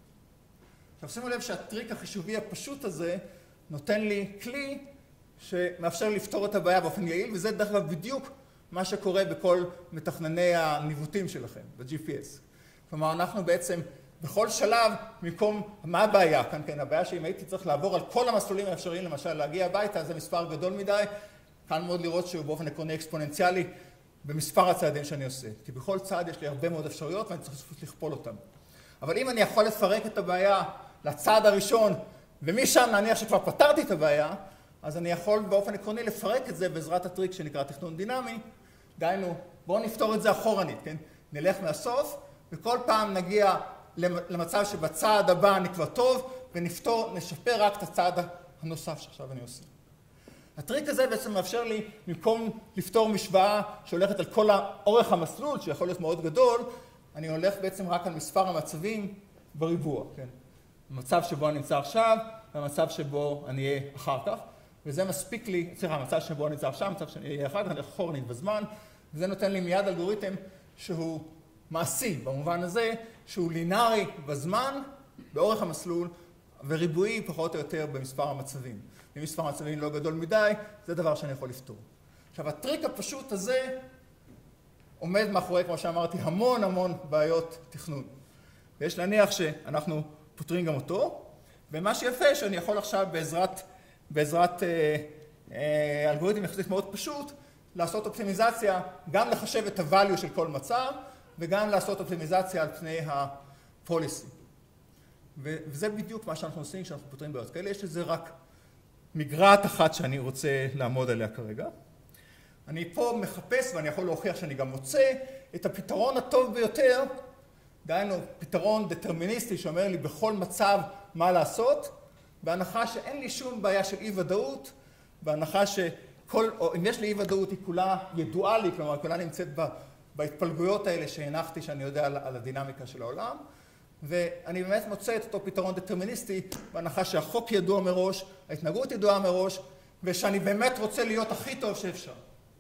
עכשיו שימו לב שהטריק החישובי הפשוט הזה, נותן לי כלי, שמאפשר לפתור את הבעיה באופן יעיל, וזה דרך כלל בדיוק מה שקורה בכל מתכנני הניווטים שלכם, ב-ג'י פי אס. כלומר, אנחנו בעצם בכל שלב, במקום, מה הבעיה כאן? כן, הבעיה שאם הייתי צריך לעבור על כל המסלולים האפשריים, למשל להגיע הביתה, זה מספר גדול מדי, כאן מאוד לראות שהוא באופן עקרוני אקספוננציאלי במספר הצעדים שאני עושה. כי בכל צעד יש לי הרבה מאוד אפשרויות ואני צריך לכפול אותם. אבל אם אני יכול לפרק את הבעיה לצעד הראשון, ומשם נניח שכבר פתרתי את הבעיה, אז אני יכול באופן עקרוני לפרק את זה בעזרת הטריק שנקרא תכנון דינמי. דהיינו, בואו נפתור את זה אחורנית, כן? נלך מהסוף, וכל פעם נגיע למצב שבצעד הבא אני כבר טוב, ונפתור, נשפר רק את הצעד הנוסף שעכשיו אני עושה. הטריק הזה בעצם מאפשר לי, במקום לפתור משוואה שהולכת על כל אורך המסלול, שיכול להיות מאוד גדול, אני הולך בעצם רק על מספר המצבים בריבוע, כן? המצב שבו אני נמצא עכשיו, והמצב שבו אני אהיה אחר כך, וזה מספיק לי, סליחה, המצב שבו אני נמצא עכשיו, המצב שאני אהיה אחר כך, אני אחורנית בזמן, וזה נותן לי מיד אלגוריתם שהוא מעשי, במובן הזה שהוא לינארי בזמן, באורך המסלול, וריבועי פחות או יותר במספר המצבים. אם מספר המצבים לא גדול מדי, זה דבר שאני יכול לפתור. עכשיו, הטריק הפשוט הזה עומד מאחורי, כמו שאמרתי, המון המון בעיות תכנון. ויש להניח שאנחנו פותרים גם אותו, ומה שיפה שאני יכול עכשיו בעזרת, בעזרת אה, אה, אלגוריתם יחסית מאוד פשוט, לעשות אופטימיזציה, גם לחשב את ה-value של כל מצב, וגם לעשות אופטימיזציה על פני ה-policy. וזה בדיוק מה שאנחנו עושים כשאנחנו פותרים בעיות כאלה. יש לזה רק מגרעת אחת שאני רוצה לעמוד עליה כרגע. אני פה מחפש, ואני יכול להוכיח שאני גם מוצא, את הפתרון הטוב ביותר, דהיינו פתרון דטרמיניסטי שאומר לי בכל מצב מה לעשות, בהנחה שאין לי שום בעיה של אי ודאות, בהנחה שכל, או אם יש לי אי ודאות היא כולה ידועה לי, כלומר כולה נמצאת בהתפלגויות האלה שהנחתי שאני יודע על, על הדינמיקה של העולם, ואני באמת מוצא את אותו פתרון דטרמיניסטי, בהנחה שהחוק ידוע מראש, ההתנהגות ידועה מראש, ושאני באמת רוצה להיות הכי טוב שאפשר.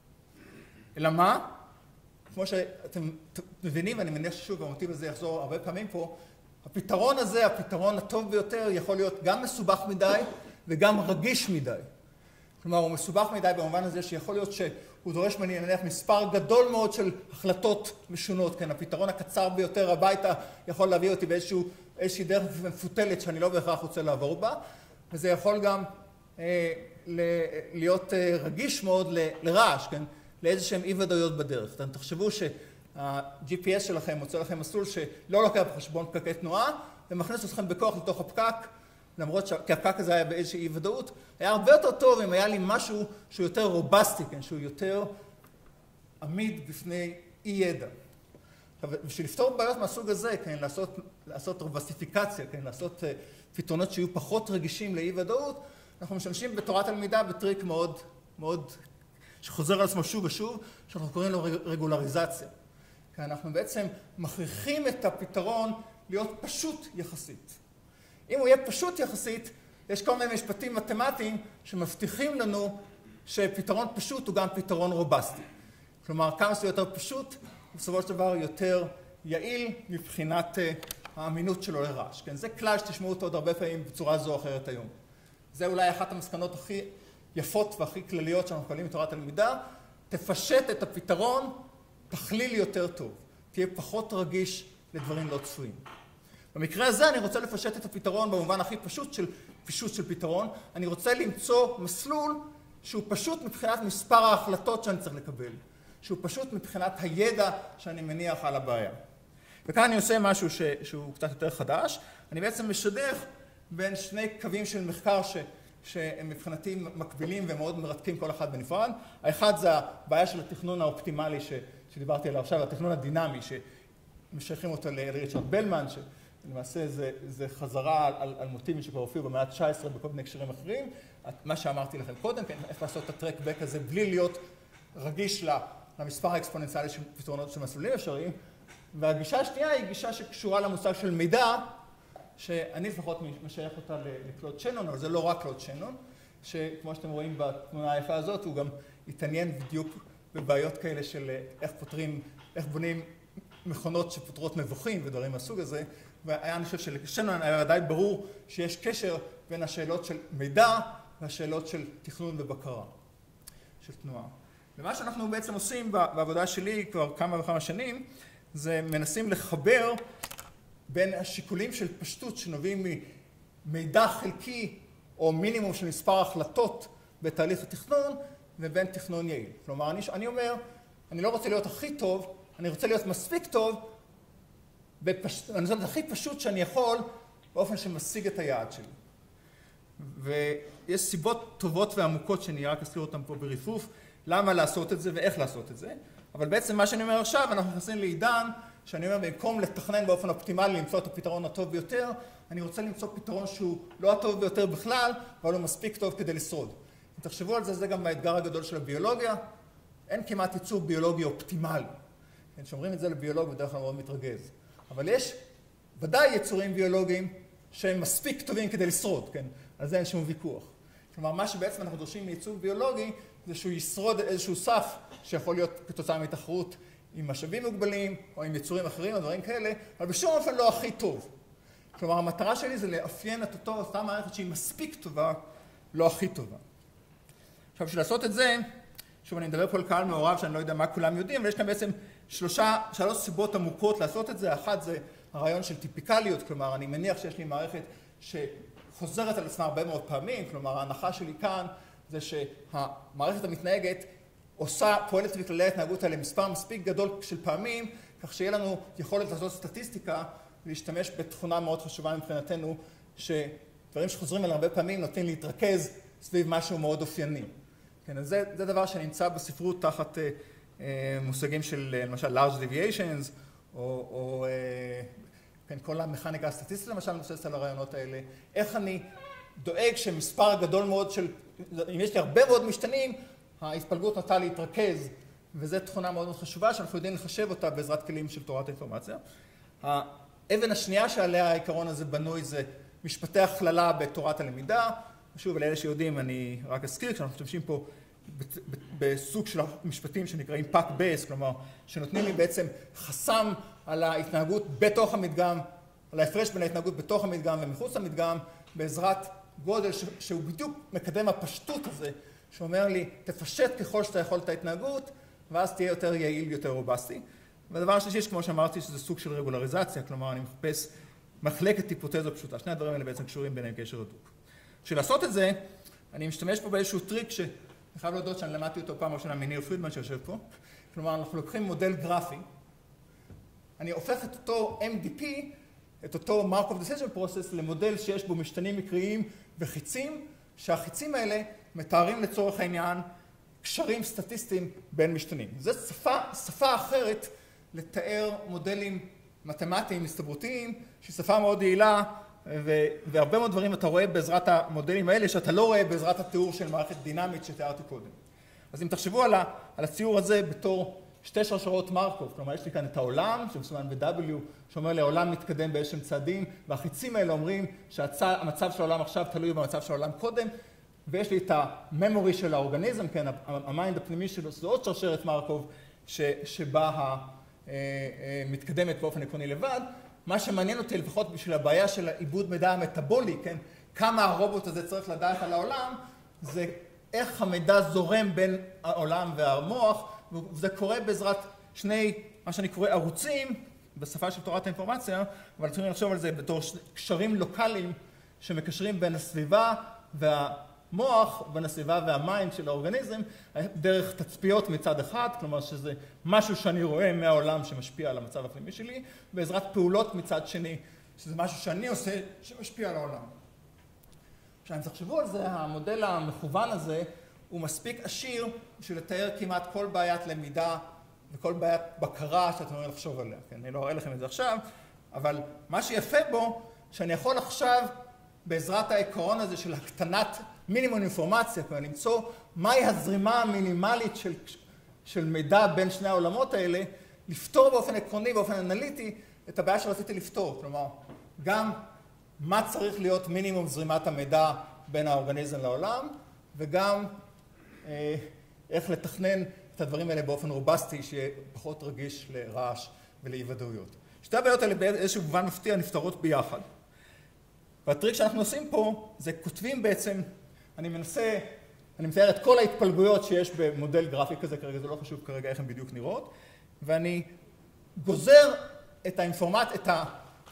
אלא מה? כמו שאתם מבינים, ואני מניח ששוב, המוטיב הזה יחזור הרבה פעמים פה, הפתרון הזה, הפתרון הטוב ביותר, יכול להיות גם מסובך מדי וגם רגיש מדי. כלומר, הוא מסובך מדי במובן הזה שיכול להיות שהוא דורש ממני נניח מספר גדול מאוד של החלטות משונות. כן, הפתרון הקצר ביותר הביתה יכול להביא אותי באיזושהי דרך מפותלת שאני לא בהכרח רוצה לעבור בה, וזה יכול גם אה, להיות אה, רגיש מאוד ל, לרעש, כן? לאיזה שהם אי ודאויות בדרך. אתם תחשבו שה-ג'י פי אס שלכם מוצא לכם מסלול שלא לוקח בחשבון פקקי תנועה, ומכניס אתכם בכוח לתוך הפקק, למרות שהפקק הזה היה באיזושהי אי ודאות, היה הרבה יותר טוב אם היה לי משהו שהוא יותר רובסטי, כן? שהוא יותר עמיד בפני אי ידע. בשביל לפתור בעיות מהסוג הזה, כן? לעשות, לעשות רובסטיפיקציה, כן? לעשות uh, פתרונות שיהיו פחות רגישים לאי ודאות, אנחנו משתמשים בתורת הלמידה בטריק מאוד, מאוד שחוזר על עצמו שוב ושוב, שאנחנו קוראים לו רגולריזציה. כי אנחנו בעצם מכריחים את הפתרון להיות פשוט יחסית. אם הוא יהיה פשוט יחסית, יש כל מיני משפטים מתמטיים שמבטיחים לנו שפתרון פשוט הוא גם פתרון רובסטי. כלומר, כמה שזה יותר פשוט, בסופו של דבר יותר יעיל מבחינת האמינות שלו לרעש. כן, זה כלל שתשמעו אותו עוד הרבה פעמים בצורה זו או אחרת היום. זה אולי אחת המסקנות הכי יפות והכי כלליות שאנחנו מקבלים מתורת הלמידה, תפשט את הפתרון, תכליל יותר טוב. תהיה פחות רגיש לדברים לא צפויים. במקרה הזה אני רוצה לפשט את הפתרון במובן הכי פשוט של פישוט של פתרון. אני רוצה למצוא מסלול שהוא פשוט מבחינת מספר ההחלטות שאני צריך לקבל. שהוא פשוט מבחינת הידע שאני מניח על הבעיה. וכאן אני עושה משהו ש... שהוא קצת יותר חדש. אני בעצם משדך בין שני קווים של מחקר ש... שהם מבחינתי מקבילים ומאוד מרתקים כל אחד בנפרד. האחד זה הבעיה של התכנון האופטימלי ש... שדיברתי עליו עכשיו, התכנון הדינמי שמשייכים אותו לריצ'רד בלמן, שלמעשה זה, זה חזרה על, על מוטיבים שכבר הופיעו במאה ה-תשע עשרה בכל מיני הקשרים אחרים. מה שאמרתי לכם קודם, כן, איך לעשות את הטרק-בק הזה בלי להיות רגיש למספר האקספוננציאלי של פתרונות של מסלולים אפשריים. והגישה השנייה היא גישה שקשורה למושג של מידע, שאני לפחות משייך אותה לקלוד שנון, אבל זה לא רק קלוד שנון, שכמו שאתם רואים בתמונה היפה הזאת, הוא גם התעניין בדיוק בבעיות כאלה של איך פותרים, איך בונים מכונות שפותרות מבוכים ודברים מהסוג הזה, והיה אני חושב שלשנון היה די ברור שיש קשר בין השאלות של מידע והשאלות של תכנון ובקרה של תנועה. ומה שאנחנו בעצם עושים בעבודה שלי כבר כמה וכמה שנים, זה מנסים לחבר בין השיקולים של פשטות שנובעים ממידע חלקי או מינימום של מספר החלטות בתהליך התכנון, ובין תכנון יעיל. כלומר, אני, אני אומר, אני לא רוצה להיות הכי טוב, אני רוצה להיות מספיק טוב, בפש... אני רוצה להיות הכי פשוט שאני יכול, באופן שמשיג את היעד שלי. ויש סיבות טובות ועמוקות שאני רק אזכיר אותן פה בריפוף, למה לעשות את זה ואיך לעשות את זה. אבל בעצם מה שאני אומר עכשיו, אנחנו נכנסים לעידן, שאני אומר, במקום לתכנן באופן אופטימלי, למצוא את הפתרון הטוב ביותר, אני רוצה למצוא פתרון שהוא לא הטוב ביותר בכלל, אבל הוא מספיק טוב כדי לשרוד. אם תחשבו על זה, זה גם האתגר הגדול של הביולוגיה. אין כמעט ייצור ביולוגי אופטימלי. כשאומרים את זה לביולוג, בדרך כלל מאוד מתרגז. אבל יש ודאי יצורים ביולוגיים שהם מספיק טובים כדי לשרוד, כן? על זה אין שום ויכוח. כלומר, מה שבעצם אנחנו דורשים מייצור ביולוגי, זה שהוא ישרוד איזשהו סף שיכול להיות כתוצאה מתחרות עם משאבים מוגבלים, או עם יצורים אחרים, או דברים כאלה, אבל בשום אופן לא הכי טוב. כלומר, המטרה שלי זה לאפיין את אותו, אותה מערכת שהיא מספיק טובה, לא הכי טובה. עכשיו, בשביל לעשות את זה, שוב, אני מדבר פה על קהל מעורב, שאני לא יודע מה כולם יודעים, אבל יש כאן בעצם שלושה, שלוש סיבות עמוקות לעשות את זה. אחת זה הרעיון של טיפיקליות, כלומר, אני מניח שיש לי מערכת שחוזרת על עצמה הרבה מאוד פעמים, כלומר, ההנחה שלי כאן זה שהמערכת המתנהגת עושה, פועלת בכללי ההתנהגות האלה מספר מספיק גדול של פעמים, כך שיהיה לנו יכולת לעשות סטטיסטיקה ולהשתמש בתכונה מאוד חשובה מבחינתנו, שדברים שחוזרים על הרבה פעמים נותנים להתרכז סביב משהו מאוד אופייני. כן, אז זה, זה דבר שנמצא בספרות תחת אה, אה, מושגים של למשל large deviations, או, או אה, כן, כל המכניקה הסטטיסטית למשל מבוססת על הרעיונות האלה. איך אני דואג שמספר גדול מאוד של, אם יש לי הרבה מאוד משתנים, ההתפלגות נוטה להתרכז, וזו תכונה מאוד מאוד חשובה שאנחנו יודעים לחשב אותה בעזרת כלים של תורת האינפורמציה. האבן השנייה שעליה העיקרון הזה בנוי זה משפטי הכללה בתורת הלמידה. שוב, לאלה שיודעים, אני רק אזכיר, כשאנחנו משתמשים פה בסוג של משפטים שנקראים pack base, כלומר, שנותנים לי בעצם חסם על ההתנהגות בתוך המדגם, על ההפרש בין ההתנהגות בתוך המדגם ומחוץ למדגם, בעזרת גודל שהוא בדיוק מקדם הפשטות הזה, שאומר לי, תפשט ככל שאתה יכול את ההתנהגות, ואז תהיה יותר יעיל, יותר רובסטי. והדבר השלישי, כמו שאמרתי, שזה סוג של רגולריזציה, כלומר, אני מחפש מחלקת היפותזה פשוטה. שני הדברים האלה בעצם קשורים ביניהם קשר הדוק. בשביל לעשות את זה, אני משתמש פה באיזשהו טריק שאני חייב להודות שאני למדתי אותו פעם ראשונה מניר פרידמן שיושב פה. כלומר, אנחנו לוקחים מודל גרפי, אני הופך את אותו אם די פי, את אותו Markov Decision Process, למודל שיש בו משתנים מקריים וחיצים, שהחיצים האלה מתארים לצורך העניין קשרים סטטיסטיים בין משתנים. זו שפה, שפה אחרת לתאר מודלים מתמטיים, הסתברותיים, שהיא שפה מאוד יעילה, והרבה מאוד דברים אתה רואה בעזרת המודלים האלה, שאתה לא רואה בעזרת התיאור של מערכת דינמית שתיארתי קודם. אז אם תחשבו על הציור הזה בתור שתי שרשרות מרקוב, כלומר יש לי כאן את העולם, שמסומן ב-W, שאומר לי העולם מתקדם באיזשהם צעדים, והחיצים האלה אומרים שהמצב של העולם עכשיו תלוי במצב של העולם קודם, ויש לי את הממורי של האורגניזם, כן, המיינד הפנימי שלו, זו עוד שרשרת מרקוב שבה מתקדמת באופן עקרוני לבד. מה שמעניין אותי, לפחות בשביל הבעיה של העיבוד מידע המטאבולי, כן, כמה הרובוט הזה צריך לדעת על העולם, זה איך המידע זורם בין העולם והמוח, וזה קורה בעזרת שני, מה שאני קורא ערוצים, בשפה של תורת האינפורמציה, אבל צריכים לחשוב על זה בתור קשרים לוקליים שמקשרים בין הסביבה והמוח, בין הסביבה והמיינד של האורגניזם, דרך תצפיות מצד אחד, כלומר שזה משהו שאני רואה מהעולם שמשפיע על המצב הפנימי שלי, בעזרת פעולות מצד שני, שזה משהו שאני עושה שמשפיע על העולם. עכשיו, אם תחשבו על זה, המודל המכוון הזה הוא מספיק עשיר בשביל לתאר כמעט כל בעיית למידה וכל בעיית בקרה שאתם יכולים לחשוב עליה. כן, אני לא אראה לכם את זה עכשיו, אבל מה שיפה בו, שאני יכול עכשיו, בעזרת העיקרון הזה של הקטנת מינימום אינפורמציה, כלומר למצוא מהי הזרימה המינימלית של, של מידע בין שני העולמות האלה, לפתור באופן עקרוני, באופן אנליטי, את הבעיה שרציתי לפתור. כלומר, גם מה צריך להיות מינימום זרימת המידע בין האורגניזם לעולם, וגם אה, איך לתכנן את הדברים האלה באופן רובסטי, שיהיה פחות רגיש לרעש ולאי ודאויות. שתי הבעיות האלה באיזשהו מובן מפתיע נפתרות ביחד. והטריק שאנחנו עושים פה, זה כותבים בעצם, אני מנסה, אני מתאר את כל ההתפלגויות שיש במודל גרפי כזה, כרגע זה לא חשוב כרגע איך הן בדיוק נראות, ואני גוזר את האינפורמציה, את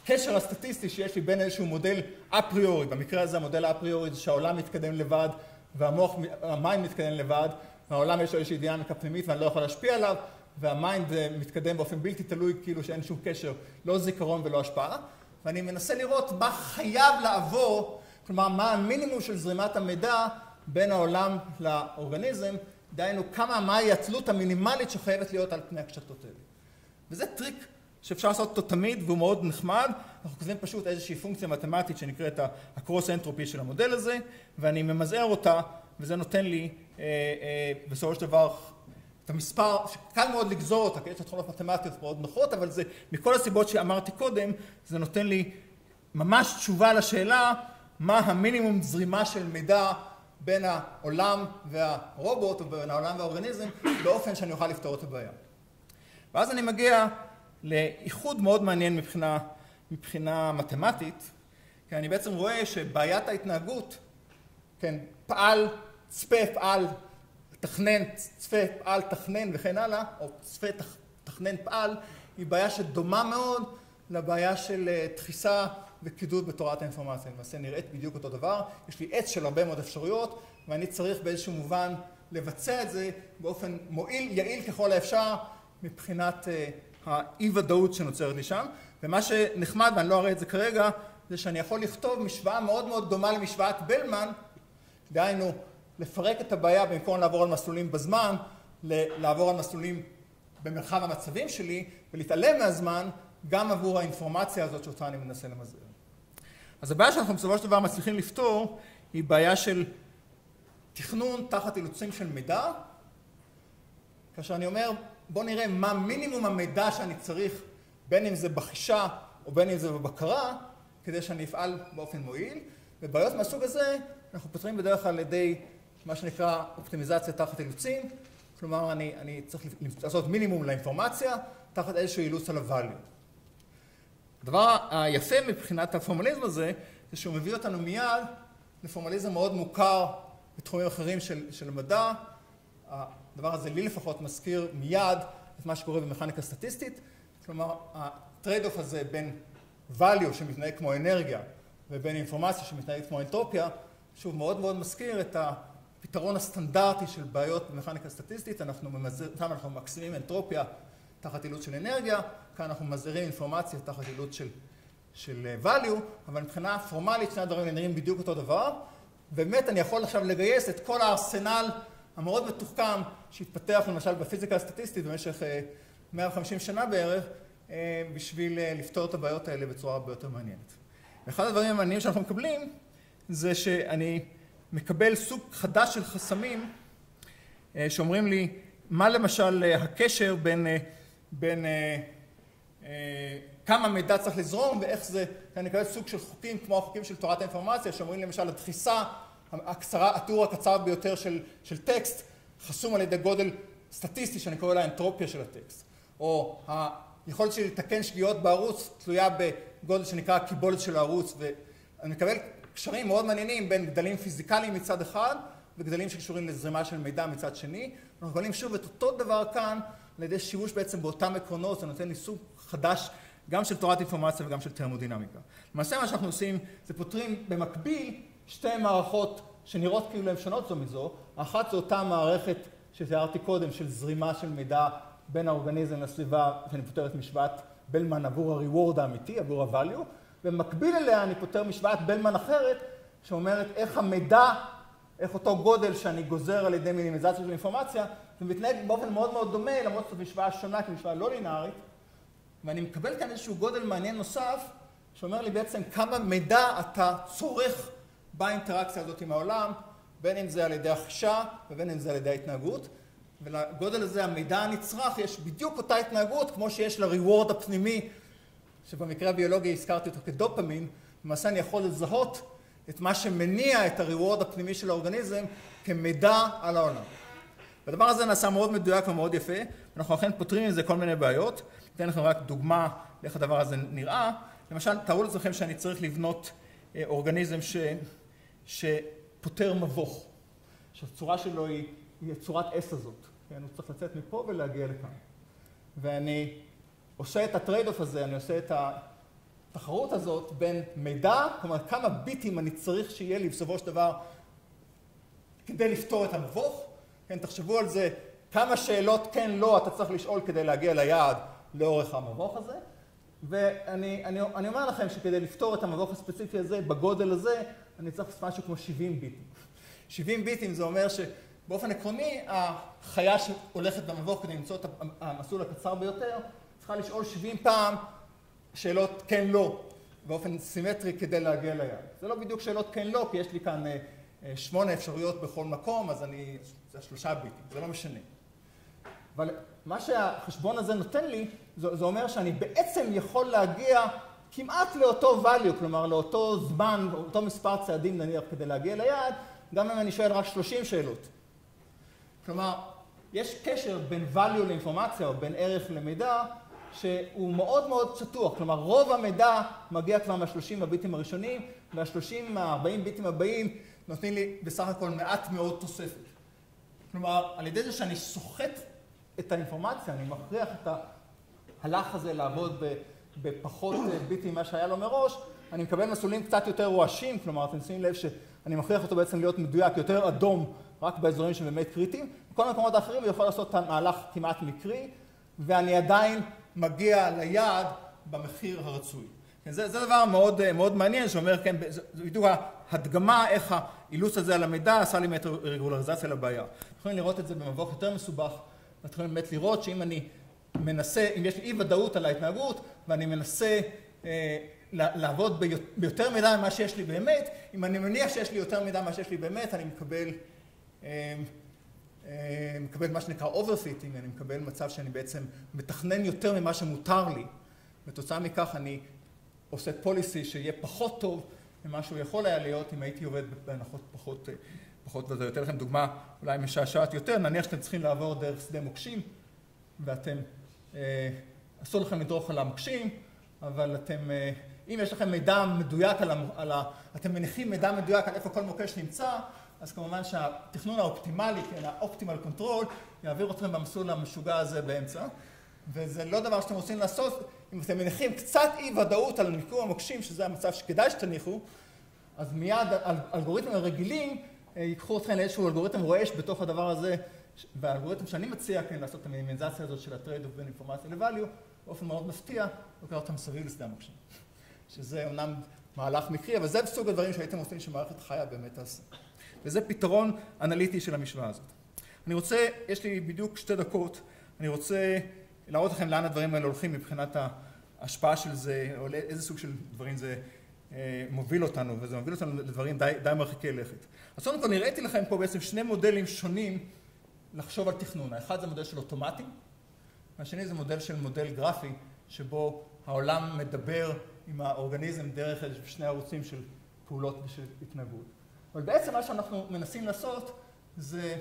הקשר הסטטיסטי שיש לי בין איזשהו מודל אפריורי, במקרה הזה המודל האפריורי זה שהעולם מתקדם לבד והמוח, המיינד מתקדם לבד, והעולם יש לו איזושהי דינמיקה פנימית ואני לא יכול להשפיע עליו, והמיינד מתקדם באופן בלתי תלוי, כאילו שאין שום קשר, לא זיכרון ולא השפעה, ואני מנסה לראות מה חייב לעבור, כלומר מה המינימום של זרימת המידע בין העולם לאורגניזם, דהיינו כמה, מהי התלות המינימלית שחייבת להיות על פני הקשתות האלה. וזה טריק שאפשר לעשות אותו תמיד והוא מאוד נחמד. אנחנו כותבים פשוט איזושהי פונקציה מתמטית שנקראת הקרוס אנטרופי של המודל הזה, ואני ממזער אותה, וזה נותן לי אה, אה, בסופו של דבר את המספר, שקל מאוד לגזור אותה, כי יש תכונות מתמטיות מאוד נוחות, אבל זה מכל הסיבות שאמרתי קודם, זה נותן לי ממש תשובה לשאלה מה המינימום זרימה של מידע בין העולם והרובוט, או בין העולם והאורגניזם, באופן שאני אוכל לפתור את הבעיה. ואז אני מגיע לאיחוד מאוד מעניין מבחינה, מבחינה מתמטית, כי אני בעצם רואה שבעיית ההתנהגות, כן, פעל, צפה, פעל, תכנן, צפה, פעל, תכנן וכן הלאה, או צפה, תכנן, פעל, היא בעיה שדומה מאוד לבעיה של דחיסה וקידוד בתורת האינפורמציה. למעשה נראית בדיוק אותו דבר, יש לי עץ של הרבה מאוד אפשרויות, ואני צריך באיזשהו מובן לבצע את זה באופן מועיל, יעיל ככל האפשר, מבחינת האי-ודאות שנוצרת לי שם. ומה שנחמד, ואני לא אראה את זה כרגע, זה שאני יכול לכתוב משוואה מאוד מאוד דומה למשוואת בלמן, דהיינו, לפרק את הבעיה במקום לעבור על מסלולים בזמן, לעבור על מסלולים במרחב המצבים שלי, ולהתעלם מהזמן, גם עבור האינפורמציה הזאת שאותה אני מנסה למזער. אז הבעיה שאנחנו בסופו של דבר מצליחים לפתור, היא בעיה של תכנון תחת אילוצים של מידע, כאשר אני אומר, בוא נראה מה מינימום המידע שאני צריך, בין אם זה בחישה או בין אם זה בבקרה, כדי שאני אפעל באופן מועיל. ובעיות מהסוג הזה אנחנו פותרים בדרך כלל על ידי מה שנקרא אופטימיזציה תחת אילוצים, כלומר אני, אני צריך לעשות מינימום לאינפורמציה תחת איזשהו אילוץ על ה-value. הדבר היפה מבחינת הפורמליזם הזה, זה שהוא מביא אותנו מיד לפורמליזם מאוד מוכר בתחומים אחרים של, של המדע. הדבר הזה לי לפחות מזכיר מיד את מה שקורה במכניקה סטטיסטית, כלומר הטרייד-אוף הזה בין value שמתנהג כמו אנרגיה ובין אינפורמציה שמתנהגת כמו אנטרופיה, שוב מאוד מאוד מזכיר את הפתרון הסטנדרטי של בעיות במכניקה סטטיסטית. אנחנו ממזערים, כאן אנחנו מקסימים אנטרופיה תחת אילוץ של אנרגיה, כאן אנחנו ממזערים אינפורמציה תחת אילוץ של, של value, אבל מבחינה פורמלית שני הדברים נראים בדיוק אותו דבר, ובאמת אני יכול עכשיו לגייס את כל הארסנל המאוד מתוחכם שהתפתח למשל בפיזיקה הסטטיסטית במשך מאה וחמישים שנה בערך, בשביל לפתור את הבעיות האלה בצורה הרבה יותר מעניינת. ואחד הדברים המעניינים שאנחנו מקבלים, זה שאני מקבל סוג חדש של חסמים, שאומרים לי, מה למשל הקשר בין, בין כמה מידע צריך לזרום, ואיך זה, אני מקבל סוג של חוקים, כמו החוקים של תורת האינפורמציה, שאומרים למשל, הדחיסה, הקצרה, התיאור הקצר ביותר של, של טקסט, חסום על ידי גודל סטטיסטי, שאני קורא לה אנטרופיה של הטקסט. או היכולת שלי לתקן שגיאות בערוץ, תלויה בגודל שנקרא הקיבולת של הערוץ, ואני מקבל קשרים מאוד מעניינים בין גדלים פיזיקליים מצד אחד, וגדלים שקשורים לזרימה של מידע מצד שני. אנחנו מקבלים שוב את אותו דבר כאן, על ידי שימוש בעצם באותם עקרונות, זה נותן לי סוג חדש, גם של תורת אינפורמציה וגם של תרמודינמיקה. למעשה מה שאנחנו עושים, זה פותרים במקביל שתי מערכות שנראות כאילו הן שונות זו מזו. האחת זו אותה מערכת שתיארתי קודם, של זרימה של מידע בין האורגניזם לסביבה, שאני פותר את משוואת בלמן עבור ה-reward האמיתי, עבור ה-value, ומקביל אליה אני פותר משוואת בלמן אחרת, שאומרת איך המידע, איך אותו גודל שאני גוזר על ידי מינימיזציה של אינפורמציה, זה מתנהג באופן מאוד מאוד דומה, למרות שזו משוואה שונה כמשוואה לא לינארית, ואני מקבל כאן איזשהו גודל מעניין נוסף, שאומר לי בעצם כמה מידע אתה צורך באינטראקציה הזאת עם העולם, בין אם זה על ידי החישה ובין אם זה על ידי ההתנהגות. ולגודל הזה המידע הנצרך יש בדיוק אותה התנהגות כמו שיש לריוורד הפנימי, שבמקרה הביולוגי הזכרתי אותו כדופמין. למעשה אני יכול לזהות את מה שמניע את הריוורד הפנימי של האורגניזם כמידע על העולם. והדבר הזה נעשה מאוד מדויק ומאוד יפה, אנחנו אכן פותרים עם זה כל מיני בעיות. אתן לכם רק דוגמה לאיך הדבר הזה נראה. למשל, תארו לעצמכם שאני צריך לבנות אורגניזם ש... שפותר מבוך, שהצורה שלו היא, היא צורת S הזאת. כן? הוא צריך לצאת מפה ולהגיע לכאן. ואני עושה את הטרייד-אוף הזה, אני עושה את התחרות הזאת בין מידע, כלומר כמה ביטים אני צריך שיהיה לי בסופו של דבר כדי לפתור את המבוך. כן, תחשבו על זה, כמה שאלות כן לא אתה צריך לשאול כדי להגיע ליעד לאורך המבוך הזה. ואני אני, אני אומר לכם שכדי לפתור את המבוך הספציפי הזה, בגודל הזה, אני צריך משהו כמו שבעים ביטים. שבעים ביטים זה אומר שבאופן עקרוני, החיה שהולכת במבוך כדי למצוא את המסלול הקצר ביותר, צריכה לשאול שבעים פעם שאלות כן לא, באופן סימטרי כדי להגיע ליעד. זה לא בדיוק שאלות כן לא, כי יש לי כאן שמונה אפשרויות בכל מקום, אז אני, זה שלושה ביטים, זה לא משנה. אבל מה שהחשבון הזה נותן לי, זה, זה אומר שאני בעצם יכול להגיע כמעט לאותו value, כלומר לאותו זמן, אותו מספר צעדים נניח כדי להגיע ליעד, גם אם אני שואל רק שלושים שאלות. כלומר, יש קשר בין value לאינפורמציה או בין ערך למידע, שהוא מאוד מאוד שטוח. כלומר, רוב המידע מגיע כבר מה-שלושים הביטים הראשונים, וה-שלושים, ה-ארבעים ביטים הבאים נותנים לי בסך הכל מעט מאוד תוספת. כלומר, על ידי זה שאני סוחט את האינפורמציה, אני מכריח את ההלך הזה לעבוד בפחות ביטים ממה שהיה לו מראש, אני מקבל מסלולים קצת יותר רועשים, כלומר, אתם שימים לב שאני מכריח אותו בעצם להיות מדויק, יותר אדום, רק באזורים שבאמת קריטיים. בכל המקומות האחרים הוא יכול לעשות את המהלך כמעט מקרי, ואני עדיין מגיע ליעד במחיר הרצוי. כן, זה, זה דבר מאוד, מאוד מעניין, שאומר, כן, זה בדיוק ההדגמה, איך האילוץ הזה על המידע עשה לי באמת רגולריזציה לבעיה. יכולים לראות את זה במבוך יותר מסובך, ואתם באמת לראות שאם אני מנסה, אם יש לי אי ודאות על ההתנהגות, ואני מנסה אה, לעבוד ביותר מידע ממה שיש לי באמת, אם אני מניח שיש לי יותר מידע ממה שיש לי באמת, אני מקבל, אה, אה, מקבל מה שנקרא overfitting, אני מקבל מצב שאני בעצם מתכנן יותר ממה שמותר לי. בתוצאה מכך אני עושה פוליסי שיהיה פחות טוב ממה שהוא יכול היה להיות, אם הייתי עובד בהנחות פחות, פחות וזה יותר לכם דוגמה אולי משעשעת יותר, נניח שאתם צריכים לעבור דרך שדה מוקשים, ואתם, אה, אסור לכם לדרוך על המוקשים, אבל אתם, אה, אם יש לכם מידע מדויק על, על ה... אתם מניחים מידע מדויק על איפה כל מוקש נמצא, אז כמובן שהתכנון האופטימלי, כן, האופטימל קונטרול, יעביר אתכם במסלול המשוגע הזה באמצע, וזה לא דבר שאתם רוצים לעשות. אם אתם מניחים קצת אי ודאות על מיקום המוקשים, שזה המצב שכדאי שתניחו, אז מיד אלגוריתמים הרגילים ייקחו אתכם לאיזשהו אלגוריתם רועש בתוך הדבר הזה, והאלגוריתם שאני מציע, כן, לעשות את המינימיזציה הזאת של הטרייד-אוף בין אינפורמציה ל-value, באופן מאוד מפתיע, לוקח אותם סביב לשדה המוקשים. שזה אומנם מהלך מקרי, אבל זה בסוג הדברים שהייתם עושים שמערכת חיה באמת תעשה. וזה פתרון אנליטי של המשוואה הזאת. אני רוצה, יש לי בדיוק שתי דקות, אני רוצה להראות לכם לאן הדברים האלה הולכים מבחינת ההשפעה של זה, או איזה סוג של דברים זה מוביל אותנו, וזה מוביל אותנו לדברים די, די מרחיקי לכת. אז קודם כל נראיתי לכם פה בעצם שני מודלים שונים לחשוב על תכנון. האחד זה מודל של אוטומטים, והשני זה מודל של מודל גרפי, שבו העולם מדבר עם האורגניזם דרך שני ערוצים של פעולות ושל התנהגות. אבל בעצם מה שאנחנו מנסים לעשות זה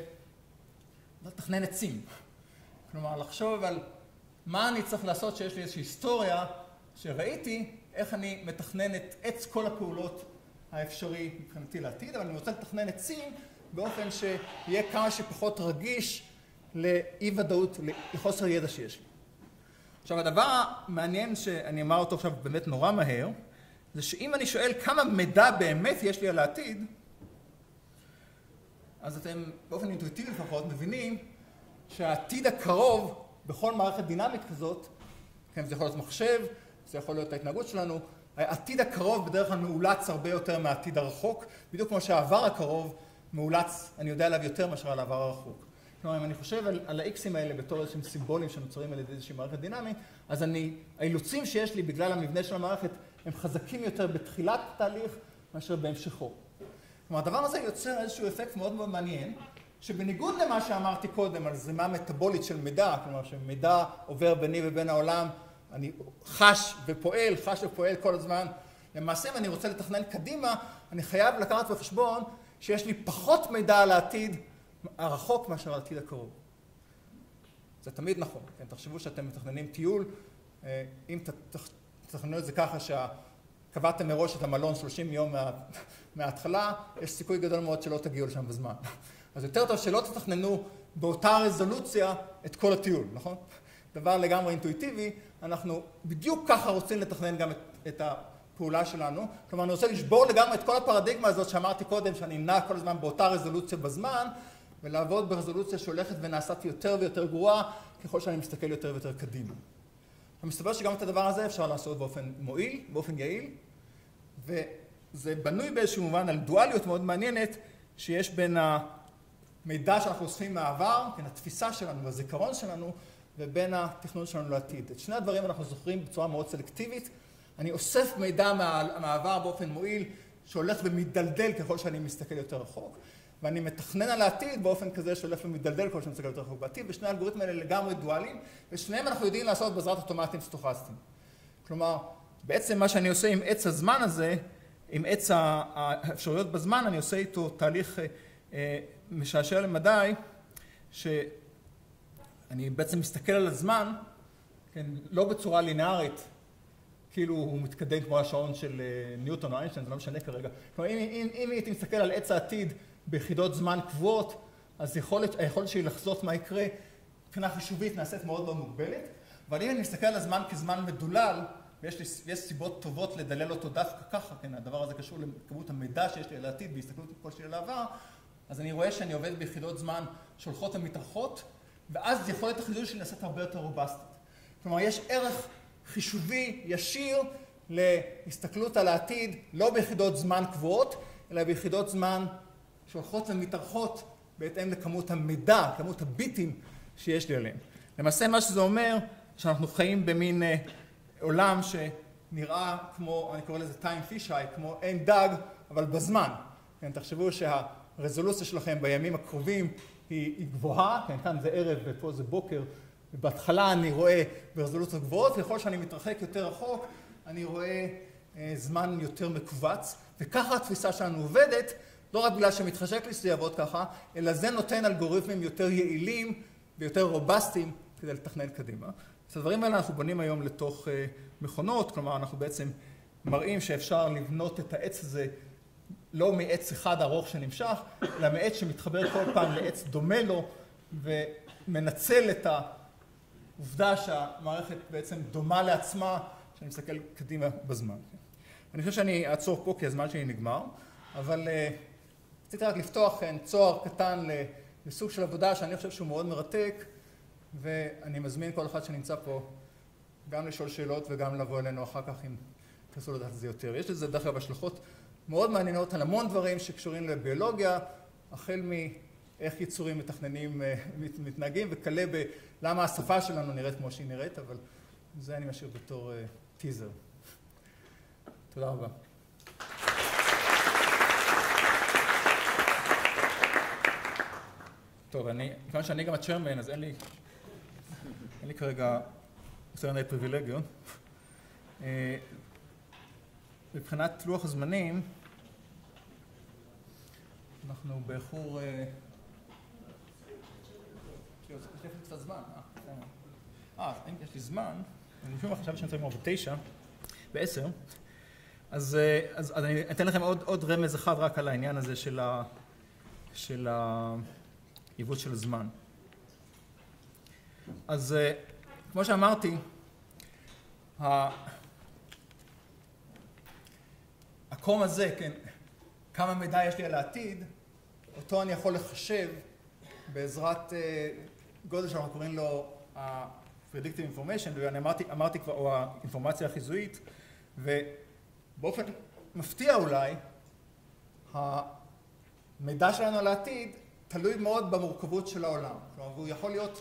לתכנן עצים. כלומר, לחשוב על מה אני צריך לעשות שיש לי איזושהי היסטוריה שראיתי איך אני מתכנן את עץ כל הפעולות האפשרי מבחינתי לעתיד, אבל אני רוצה לתכנן עצים באופן שיהיה כמה שפחות רגיש לאי ודאות, לחוסר ידע שיש לי. עכשיו, הדבר המעניין שאני אמר אותו עכשיו באמת נורא מהר, זה שאם אני שואל כמה מידע באמת יש לי על העתיד, אז אתם באופן אינטואיטיבי לפחות מבינים שהעתיד הקרוב בכל מערכת דינמית כזאת, כן, זה יכול להיות מחשב, זה יכול להיות ההתנהגות שלנו, העתיד הקרוב בדרך כלל מאולץ הרבה יותר מהעתיד הרחוק, בדיוק כמו שהעבר הקרוב מאולץ, אני יודע עליו יותר מאשר על העבר הרחוק. כלומר, אם אני חושב על, על ה-X'ים האלה בתור איזשהם סימבולים שנוצרים על ידי איזושהי מערכת דינמית, אז אני, האילוצים שיש לי בגלל המבנה של המערכת הם חזקים יותר בתחילת התהליך מאשר בהמשכו. כלומר, הדבר הזה יוצר איזשהו אפקט מאוד מאוד מעניין, שבניגוד למה שאמרתי קודם על זרימה מטאבולית של מידע, כלומר שמידע עובר ביני ובין העולם, אני חש ופועל, חש ופועל כל הזמן, למעשה אם אני רוצה לתכנן קדימה, אני חייב לקחת בחשבון שיש לי פחות מידע על העתיד הרחוק מאשר על העתיד הקרוב. זה תמיד נכון, כן? תחשבו שאתם מתכננים טיול, אם תתכננו את זה ככה שקבעתם מראש את המלון שלושים יום מה, מההתחלה, יש סיכוי גדול מאוד שלא תגיעו לשם בזמן. אז יותר טוב שלא תתכננו באותה רזולוציה את כל הטיול, נכון? דבר לגמרי אינטואיטיבי, אנחנו בדיוק ככה רוצים לתכנן גם את, את הפעולה שלנו. כלומר, אני רוצה לשבור לגמרי את כל הפרדיגמה הזאת שאמרתי קודם, שאני נע כל הזמן באותה רזולוציה בזמן, ולעבוד ברזולוציה שהולכת ונעשית יותר ויותר גרועה, ככל שאני מסתכל יותר ויותר קדימה. ומסתבר שגם את הדבר הזה אפשר לעשות באופן מועיל, באופן יעיל, וזה בנוי באיזשהו מובן על דואליות מאוד מעניינת, שיש בין המידע שאנחנו אוספים מהעבר, בין התפיסה שלנו והזיכרון שלנו, ובין התכנון שלנו לעתיד. את שני הדברים אנחנו זוכרים בצורה מאוד סלקטיבית. אני אוסף מידע מהעבר באופן מועיל, שהולך ומתדלדל ככל שאני מסתכל יותר רחוק, ואני מתכנן על העתיד באופן כזה שהולך ומתדלדל ככל שאני מסתכל יותר רחוק בעתיד, ושני האלגוריתמים האלה לגמרי דואליים, ושניהם אנחנו יודעים לעשות בעזרת אוטומטים סטוכסטיים. כלומר, בעצם מה שאני עושה עם עץ הזמן הזה, עם עץ האפשרויות בזמן, אני עושה איתו תהליך אה, משעשע למדי, שאני בעצם מסתכל על הזמן, כן, לא בצורה לינארית, כאילו הוא מתקדם כמו השעון של ניוטון או איינשטיין, זה לא משנה כרגע. כלומר, אם, אם, אם הייתי מסתכל על עץ העתיד ביחידות זמן קבועות, אז היכולת, היכולת שלי לחזות מה יקרה מבחינה חישובית נעשית מאוד מאוד מוגבלת. אבל אם אני מסתכל על הזמן כזמן מדולל, ויש לי, יש סיבות טובות לדלל אותו דווקא ככה, כן, הדבר הזה קשור לכמות המידע שיש לי על העתיד בהסתכלות כל שלי על העבר, אז אני רואה שאני עובד ביחידות זמן שהולכות ומתארכות, ואז יכולת החישוב שלי נעשית הרבה יותר רובסטית. כלומר, יש ערך חישובי ישיר להסתכלות על העתיד, לא ביחידות זמן קבועות, אלא ביחידות זמן שהולכות ומתארכות בהתאם לכמות המידע, כמות הביטים שיש לי עליהם. למעשה מה שזה אומר, שאנחנו חיים במין אה, עולם שנראה כמו, אני קורא לזה time fisheye, כמו אין דג, אבל בזמן. כן, תחשבו שהרזולוציה שלכם בימים הקרובים היא, היא גבוהה, כן, כאן זה ערב ופה זה בוקר, ובהתחלה אני רואה ברזולוציות גבוהות, ככל שאני מתרחק יותר רחוק, אני רואה אה, זמן יותר מקובץ, וככה התפיסה שלנו עובדת, לא רק בגלל שמתחשק לי שזה יעבוד ככה, אלא זה נותן אלגוריתמים יותר יעילים ויותר רובסטיים כדי לתכנן קדימה. את הדברים האלה אנחנו בונים היום לתוך אה, מכונות, כלומר אנחנו בעצם מראים שאפשר לבנות את העץ הזה לא מעץ אחד ארוך שנמשך, אלא מעץ שמתחבר כל פעם לעץ דומה לו, ומנצל את העובדה שהמערכת בעצם דומה לעצמה, שאני מסתכל קדימה בזמן. אני חושב שאני אעצור פה כי הזמן שלי נגמר, אבל רציתי רק לפתוח צוהר קטן לסוג של עבודה שאני חושב שהוא מאוד מרתק, ואני מזמין כל אחד שנמצא פה גם לשאול שאלות וגם לבוא אלינו אחר כך אם תנסו לדעת את זה יותר. יש לזה דרך אגב השלכות מאוד מעניינות על המון דברים שקשורים לביולוגיה, החל מאיך יצורים מתכננים מתנהגים, וכלה בלמה השפה שלנו נראית כמו שהיא נראית, אבל זה אני משאיר בתור טיזר. תודה רבה. טוב, אני, כיוון שאני גם הצ'רמן, אז אין לי, אין לי כרגע יותר מדי פריבילגיות. מבחינת לוח הזמנים, אנחנו באיחור... יש לי קצת זמן. אה, אם יש לי זמן, אני משום מה חשבתי שאני צריך לומר בתשע, בעשר, אז, אז, אז אני אתן לכם עוד, עוד רמז אחד רק על העניין הזה של ה... של העיוות של הזמן. אז כמו שאמרתי, הקום הזה, כן, כמה מידע יש לי על העתיד, אותו אני יכול לחשב בעזרת גודל שאנחנו קוראים לו ה-predictive information, ואני אמרתי, אמרתי כבר, או האינפורמציה החיזויית, ובאופן מפתיע אולי, המידע שלנו על העתיד תלוי מאוד במורכבות של העולם. כלומר, הוא יכול להיות...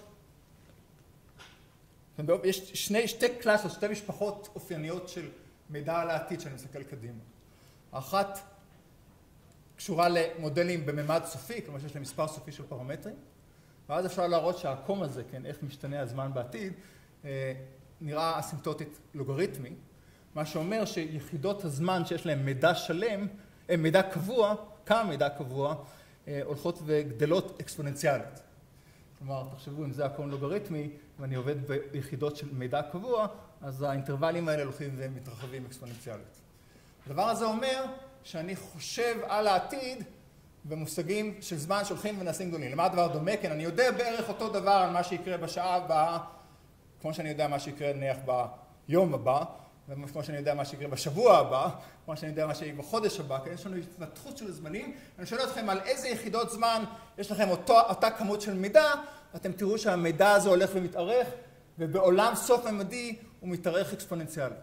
יש שני, שתי קלאסות, שתי משפחות אופייניות של מידע על העתיד שאני מסתכל קדימה. האחת קשורה למודלים בממד סופי, כלומר שיש להם מספר סופי של פרמטרים, ואז אפשר להראות שהעקום הזה, כן, איך משתנה הזמן בעתיד, נראה אסימפטוטית לוגריתמי, מה שאומר שיחידות הזמן שיש להם מידע שלם, מידע קבוע, כמה מידע קבוע, הולכות וגדלות אקספוננציאלית. כלומר, תחשבו אם זה עקום לוגריתמי, ואני עובד ביחידות של מידע קבוע, אז האינטרוולים האלה הולכים ומתרחבים אקספוננציאלית. הדבר הזה אומר שאני חושב על העתיד במושגים של זמן שהולכים ונעשים גדולים. למה הדבר דומה? כן, אני יודע בערך אותו דבר על מה שיקרה בשעה הבאה, כמו שאני יודע מה שיקרה נניח ביום הבא, כמו שאני יודע מה שיקרה בשבוע הבא, כמו שאני יודע מה שיקרה בחודש הבא, כי יש לנו התפתחות של זמנים. אני שואל אתכם על איזה יחידות זמן יש לכם אותו, אותה כמות של מידע, אתם תראו שהמידע הזה הולך ומתארך, ובעולם סוף ממדי הוא מתארך אקספוננציאלית.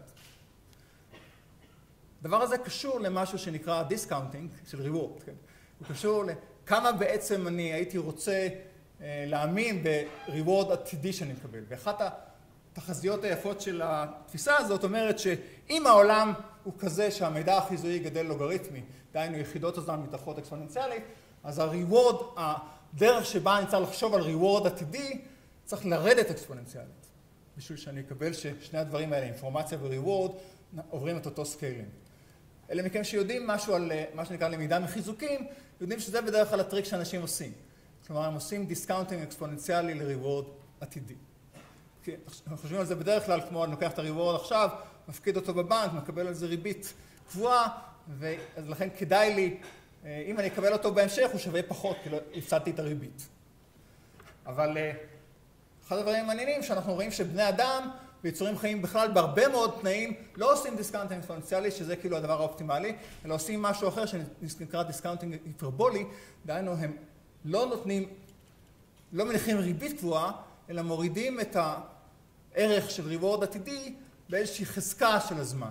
הדבר הזה קשור למשהו שנקרא דיסקאונטינג של ריוורד, כן? הוא קשור לכמה בעצם אני הייתי רוצה אה, להאמין בריוורד עתידי שאני מקבל. ואחת התחזיות היפות של התפיסה הזאת אומרת שאם העולם הוא כזה שהמידע החיזוי גדל לוגריתמי, דהיינו יחידות הזמן מתארכות אקספוננציאלית, אז הריוורד, הדרך שבה אני צריך לחשוב על ריוורד עתידי, צריך לרדת אקספוננציאלית, בשביל שאני אקבל ששני הדברים האלה, אינפורמציה וריוורד, עוברים את אותו סקיילינג. אלה מכם שיודעים משהו על מה שנקרא למידה מחיזוקים, יודעים שזה בדרך כלל הטריק שאנשים עושים. כלומר, הם עושים דיסקאונטינג אקספוננציאלי לריוורד עתידי. אנחנו חושבים על זה בדרך כלל, כמו אני לוקח את הריוורד עכשיו, מפקיד אותו בבנק, מקבל על זה ריבית קבועה, ולכן כדאי לי, אם אני אקבל אותו בהמשך, הוא שווה פחות, כי לא הפסדתי את הריבית. אבל אחד הדברים המעניינים שאנחנו רואים שבני אדם ויצורים חיים בכלל בהרבה מאוד תנאים לא עושים דיסקאונטינג אקספוננציאלי, שזה כאילו הדבר האופטימלי, אלא עושים משהו אחר שנקרא דיסקאונטינג היפרבולי, דהיינו הם לא נותנים, לא מניחים ריבית קבועה, אלא מורידים את הערך של ריוורד עתידי באיזושהי חזקה של הזמן,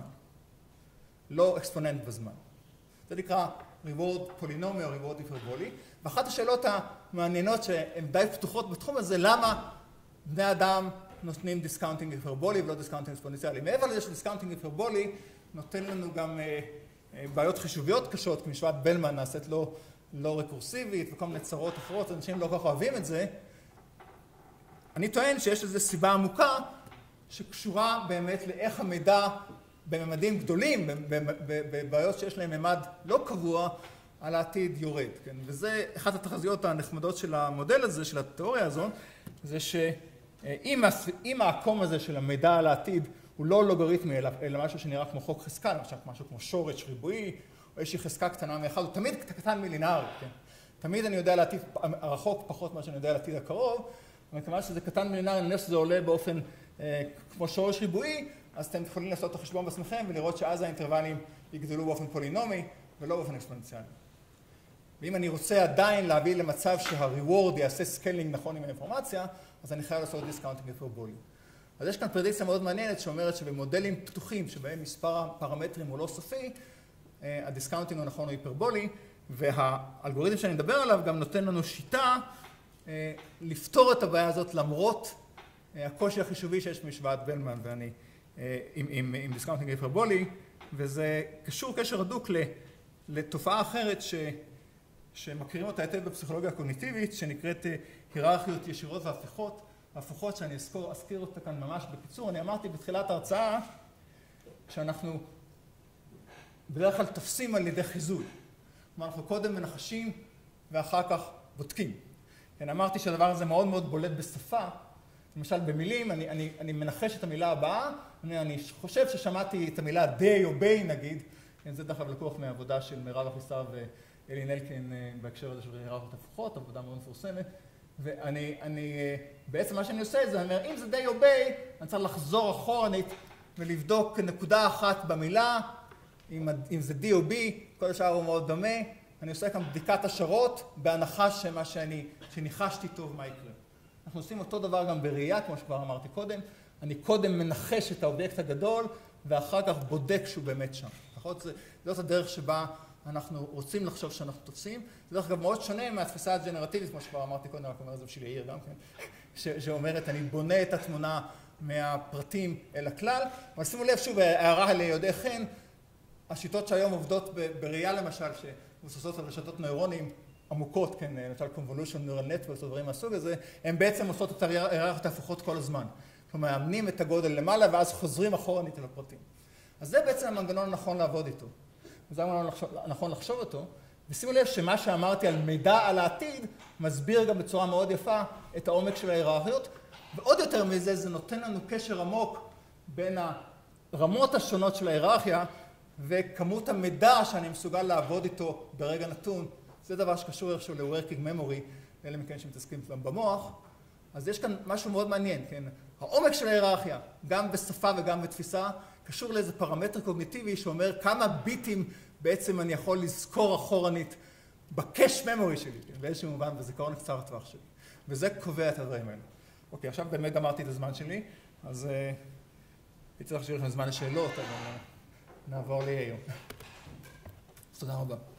לא אקספוננט בזמן. זה נקרא ריוורד פולינומי או ריוורד היפרבולי, ואחת השאלות המעניינות שהן די פתוחות בתחום הזה, למה בני אדם נותנים דיסקאונטינג היפרבולי ולא דיסקאונטינג אקספוננציאלי. מעבר לזה שדיסקאונטינג היפרבולי נותן לנו גם בעיות חישוביות קשות, כי משוואת בלמן נעשית לא, לא רקורסיבית וכל מיני צרות אחרות, אנשים לא כל כך אוהבים את זה. אני טוען שיש איזו סיבה עמוקה שקשורה באמת לאיך המידע בממדים גדולים, בבעיות שיש להם ממד לא קבוע, על העתיד יורד. כן? וזה אחת התחזיות הנחמדות של המודל הזה, של התיאוריה הזו, זה שאם העקום הזה של המידע על העתיד הוא לא לוגריתמי, אלא, אלא משהו שנראה כמו חוק חזקה, למשל משהו כמו שורש ריבועי, או איזושהי חזקה קטנה מאחד, הוא תמיד קטן מלינארי. כן? תמיד אני יודע לעתיד הרחוק פחות ממה שאני יודע לעתיד הקרוב, וכמובן שזה קטן מלינארי, אני חושב שזה עולה באופן אה, כמו שורש ריבועי, אז אתם יכולים לעשות את החשבון בעצמכם ולראות שאז האינטרוולים יגדלו באופן פולינומי ולא באופן אקספוננציאלי. ואם אני רוצה עדיין להביא למצב שהריוורד יעשה סקיילינג נכון עם האינפורמציה, אז אני חייב לעשות דיסקאונטינג היפרבולי. אז יש כאן פרדיציה מאוד מעניינת שאומרת שבמודלים פתוחים שבהם מספר הפרמטרים הוא לא סופי, הדיסקאונטינג הוא נכון הוא היפרבולי, והאלגוריתם שאני מדבר עליו גם נותן לנו שיטה לפתור את הבעיה הזאת למרות הקושי החישובי שיש במשוואת בלמן ואני עם, עם, עם דיסקאונטינג היפרבולי, וזה קשור קשר הדוק לתופעה אחרת ש, שמכירים אותה היטב בפסיכולוגיה הקוגניטיבית, שנקראת היררכיות ישירות והפוכות, והפוכות שאני אזכור, אזכיר אותה כאן ממש בקיצור. אני אמרתי בתחילת ההרצאה שאנחנו בדרך כלל תופסים על ידי חיזוי. כלומר, אנחנו קודם מנחשים ואחר כך בודקים. כן, אמרתי שהדבר הזה מאוד מאוד בולט בשפה. למשל במילים, אני, אני, אני מנחש את המילה הבאה, אני, אני חושב ששמעתי את המילה די או בי נגיד, כן, זה דרך כלל לקוח מהעבודה של מירב אחיסר ואלי נלקין בהקשר הזה של היררכיות הפוכות, עבודה מאוד מפורסמת, ואני, אני, בעצם מה שאני עושה זה, אני אומר, אם זה די או בי, אני צריך לחזור אחורנית ולבדוק נקודה אחת במילה, אם, אם זה די או בי, כל השאר הוא מאוד דומה, אני עושה כאן בדיקת השערות, בהנחה שמה שאני, שניחשתי טוב מה יקרה. אנחנו עושים אותו דבר גם בראייה, כמו שכבר אמרתי קודם. אני קודם מנחש את האובייקט הגדול, ואחר כך בודק שהוא באמת שם. נכון? זאת הדרך שבה אנחנו רוצים לחשוב שאנחנו תופסים. זה דרך אגב מאוד שונה מהתפיסה הג'נרטיבית, כמו שכבר אמרתי קודם, רק אומר את זה בשביל יאיר גם כן, שאומרת, אני בונה את התמונה מהפרטים אל הכלל. אבל שימו לב, שוב, הערה ליודעי חן, השיטות שהיום עובדות בראייה למשל, שמבוססות על רשתות נוירונים, עמוקות, כן, למשל convolution neural networks או דברים מהסוג הזה, הם בעצם עושות את ההיררכיות ההפוכות כל הזמן. כלומר, מאמנים את הגודל למעלה ואז חוזרים אחורנית אל הפרטים. אז זה בעצם המנגנון הנכון לעבוד איתו. זה המנגנון הנכון לחשוב אותו. ושימו לב שמה שאמרתי על מידע על העתיד, מסביר גם בצורה מאוד יפה את העומק של ההיררכיות, ועוד יותר מזה, זה נותן לנו קשר עמוק בין הרמות השונות של ההיררכיה, וכמות המידע שאני מסוגל לעבוד איתו ברגע נתון. זה דבר שקשור איכשהו ל-working memory, אלה מכן שמתעסקים במוח. אז יש כאן משהו מאוד מעניין, כן? העומק של ההיררכיה, גם בשפה וגם בתפיסה, קשור לאיזה פרמטר קוגניטיבי שאומר כמה ביטים בעצם אני יכול לזכור אחורנית בקש ממורי שלי, באיזשהו מובן בזיכרון קצר הטווח שלי. וזה קובע את הדברים האלה. אוקיי, עכשיו באמת גמרתי את הזמן שלי, אז הייתי צריך להשאיר לכם זמן לשאלות, אבל נעבור לי היום. אז תודה רבה.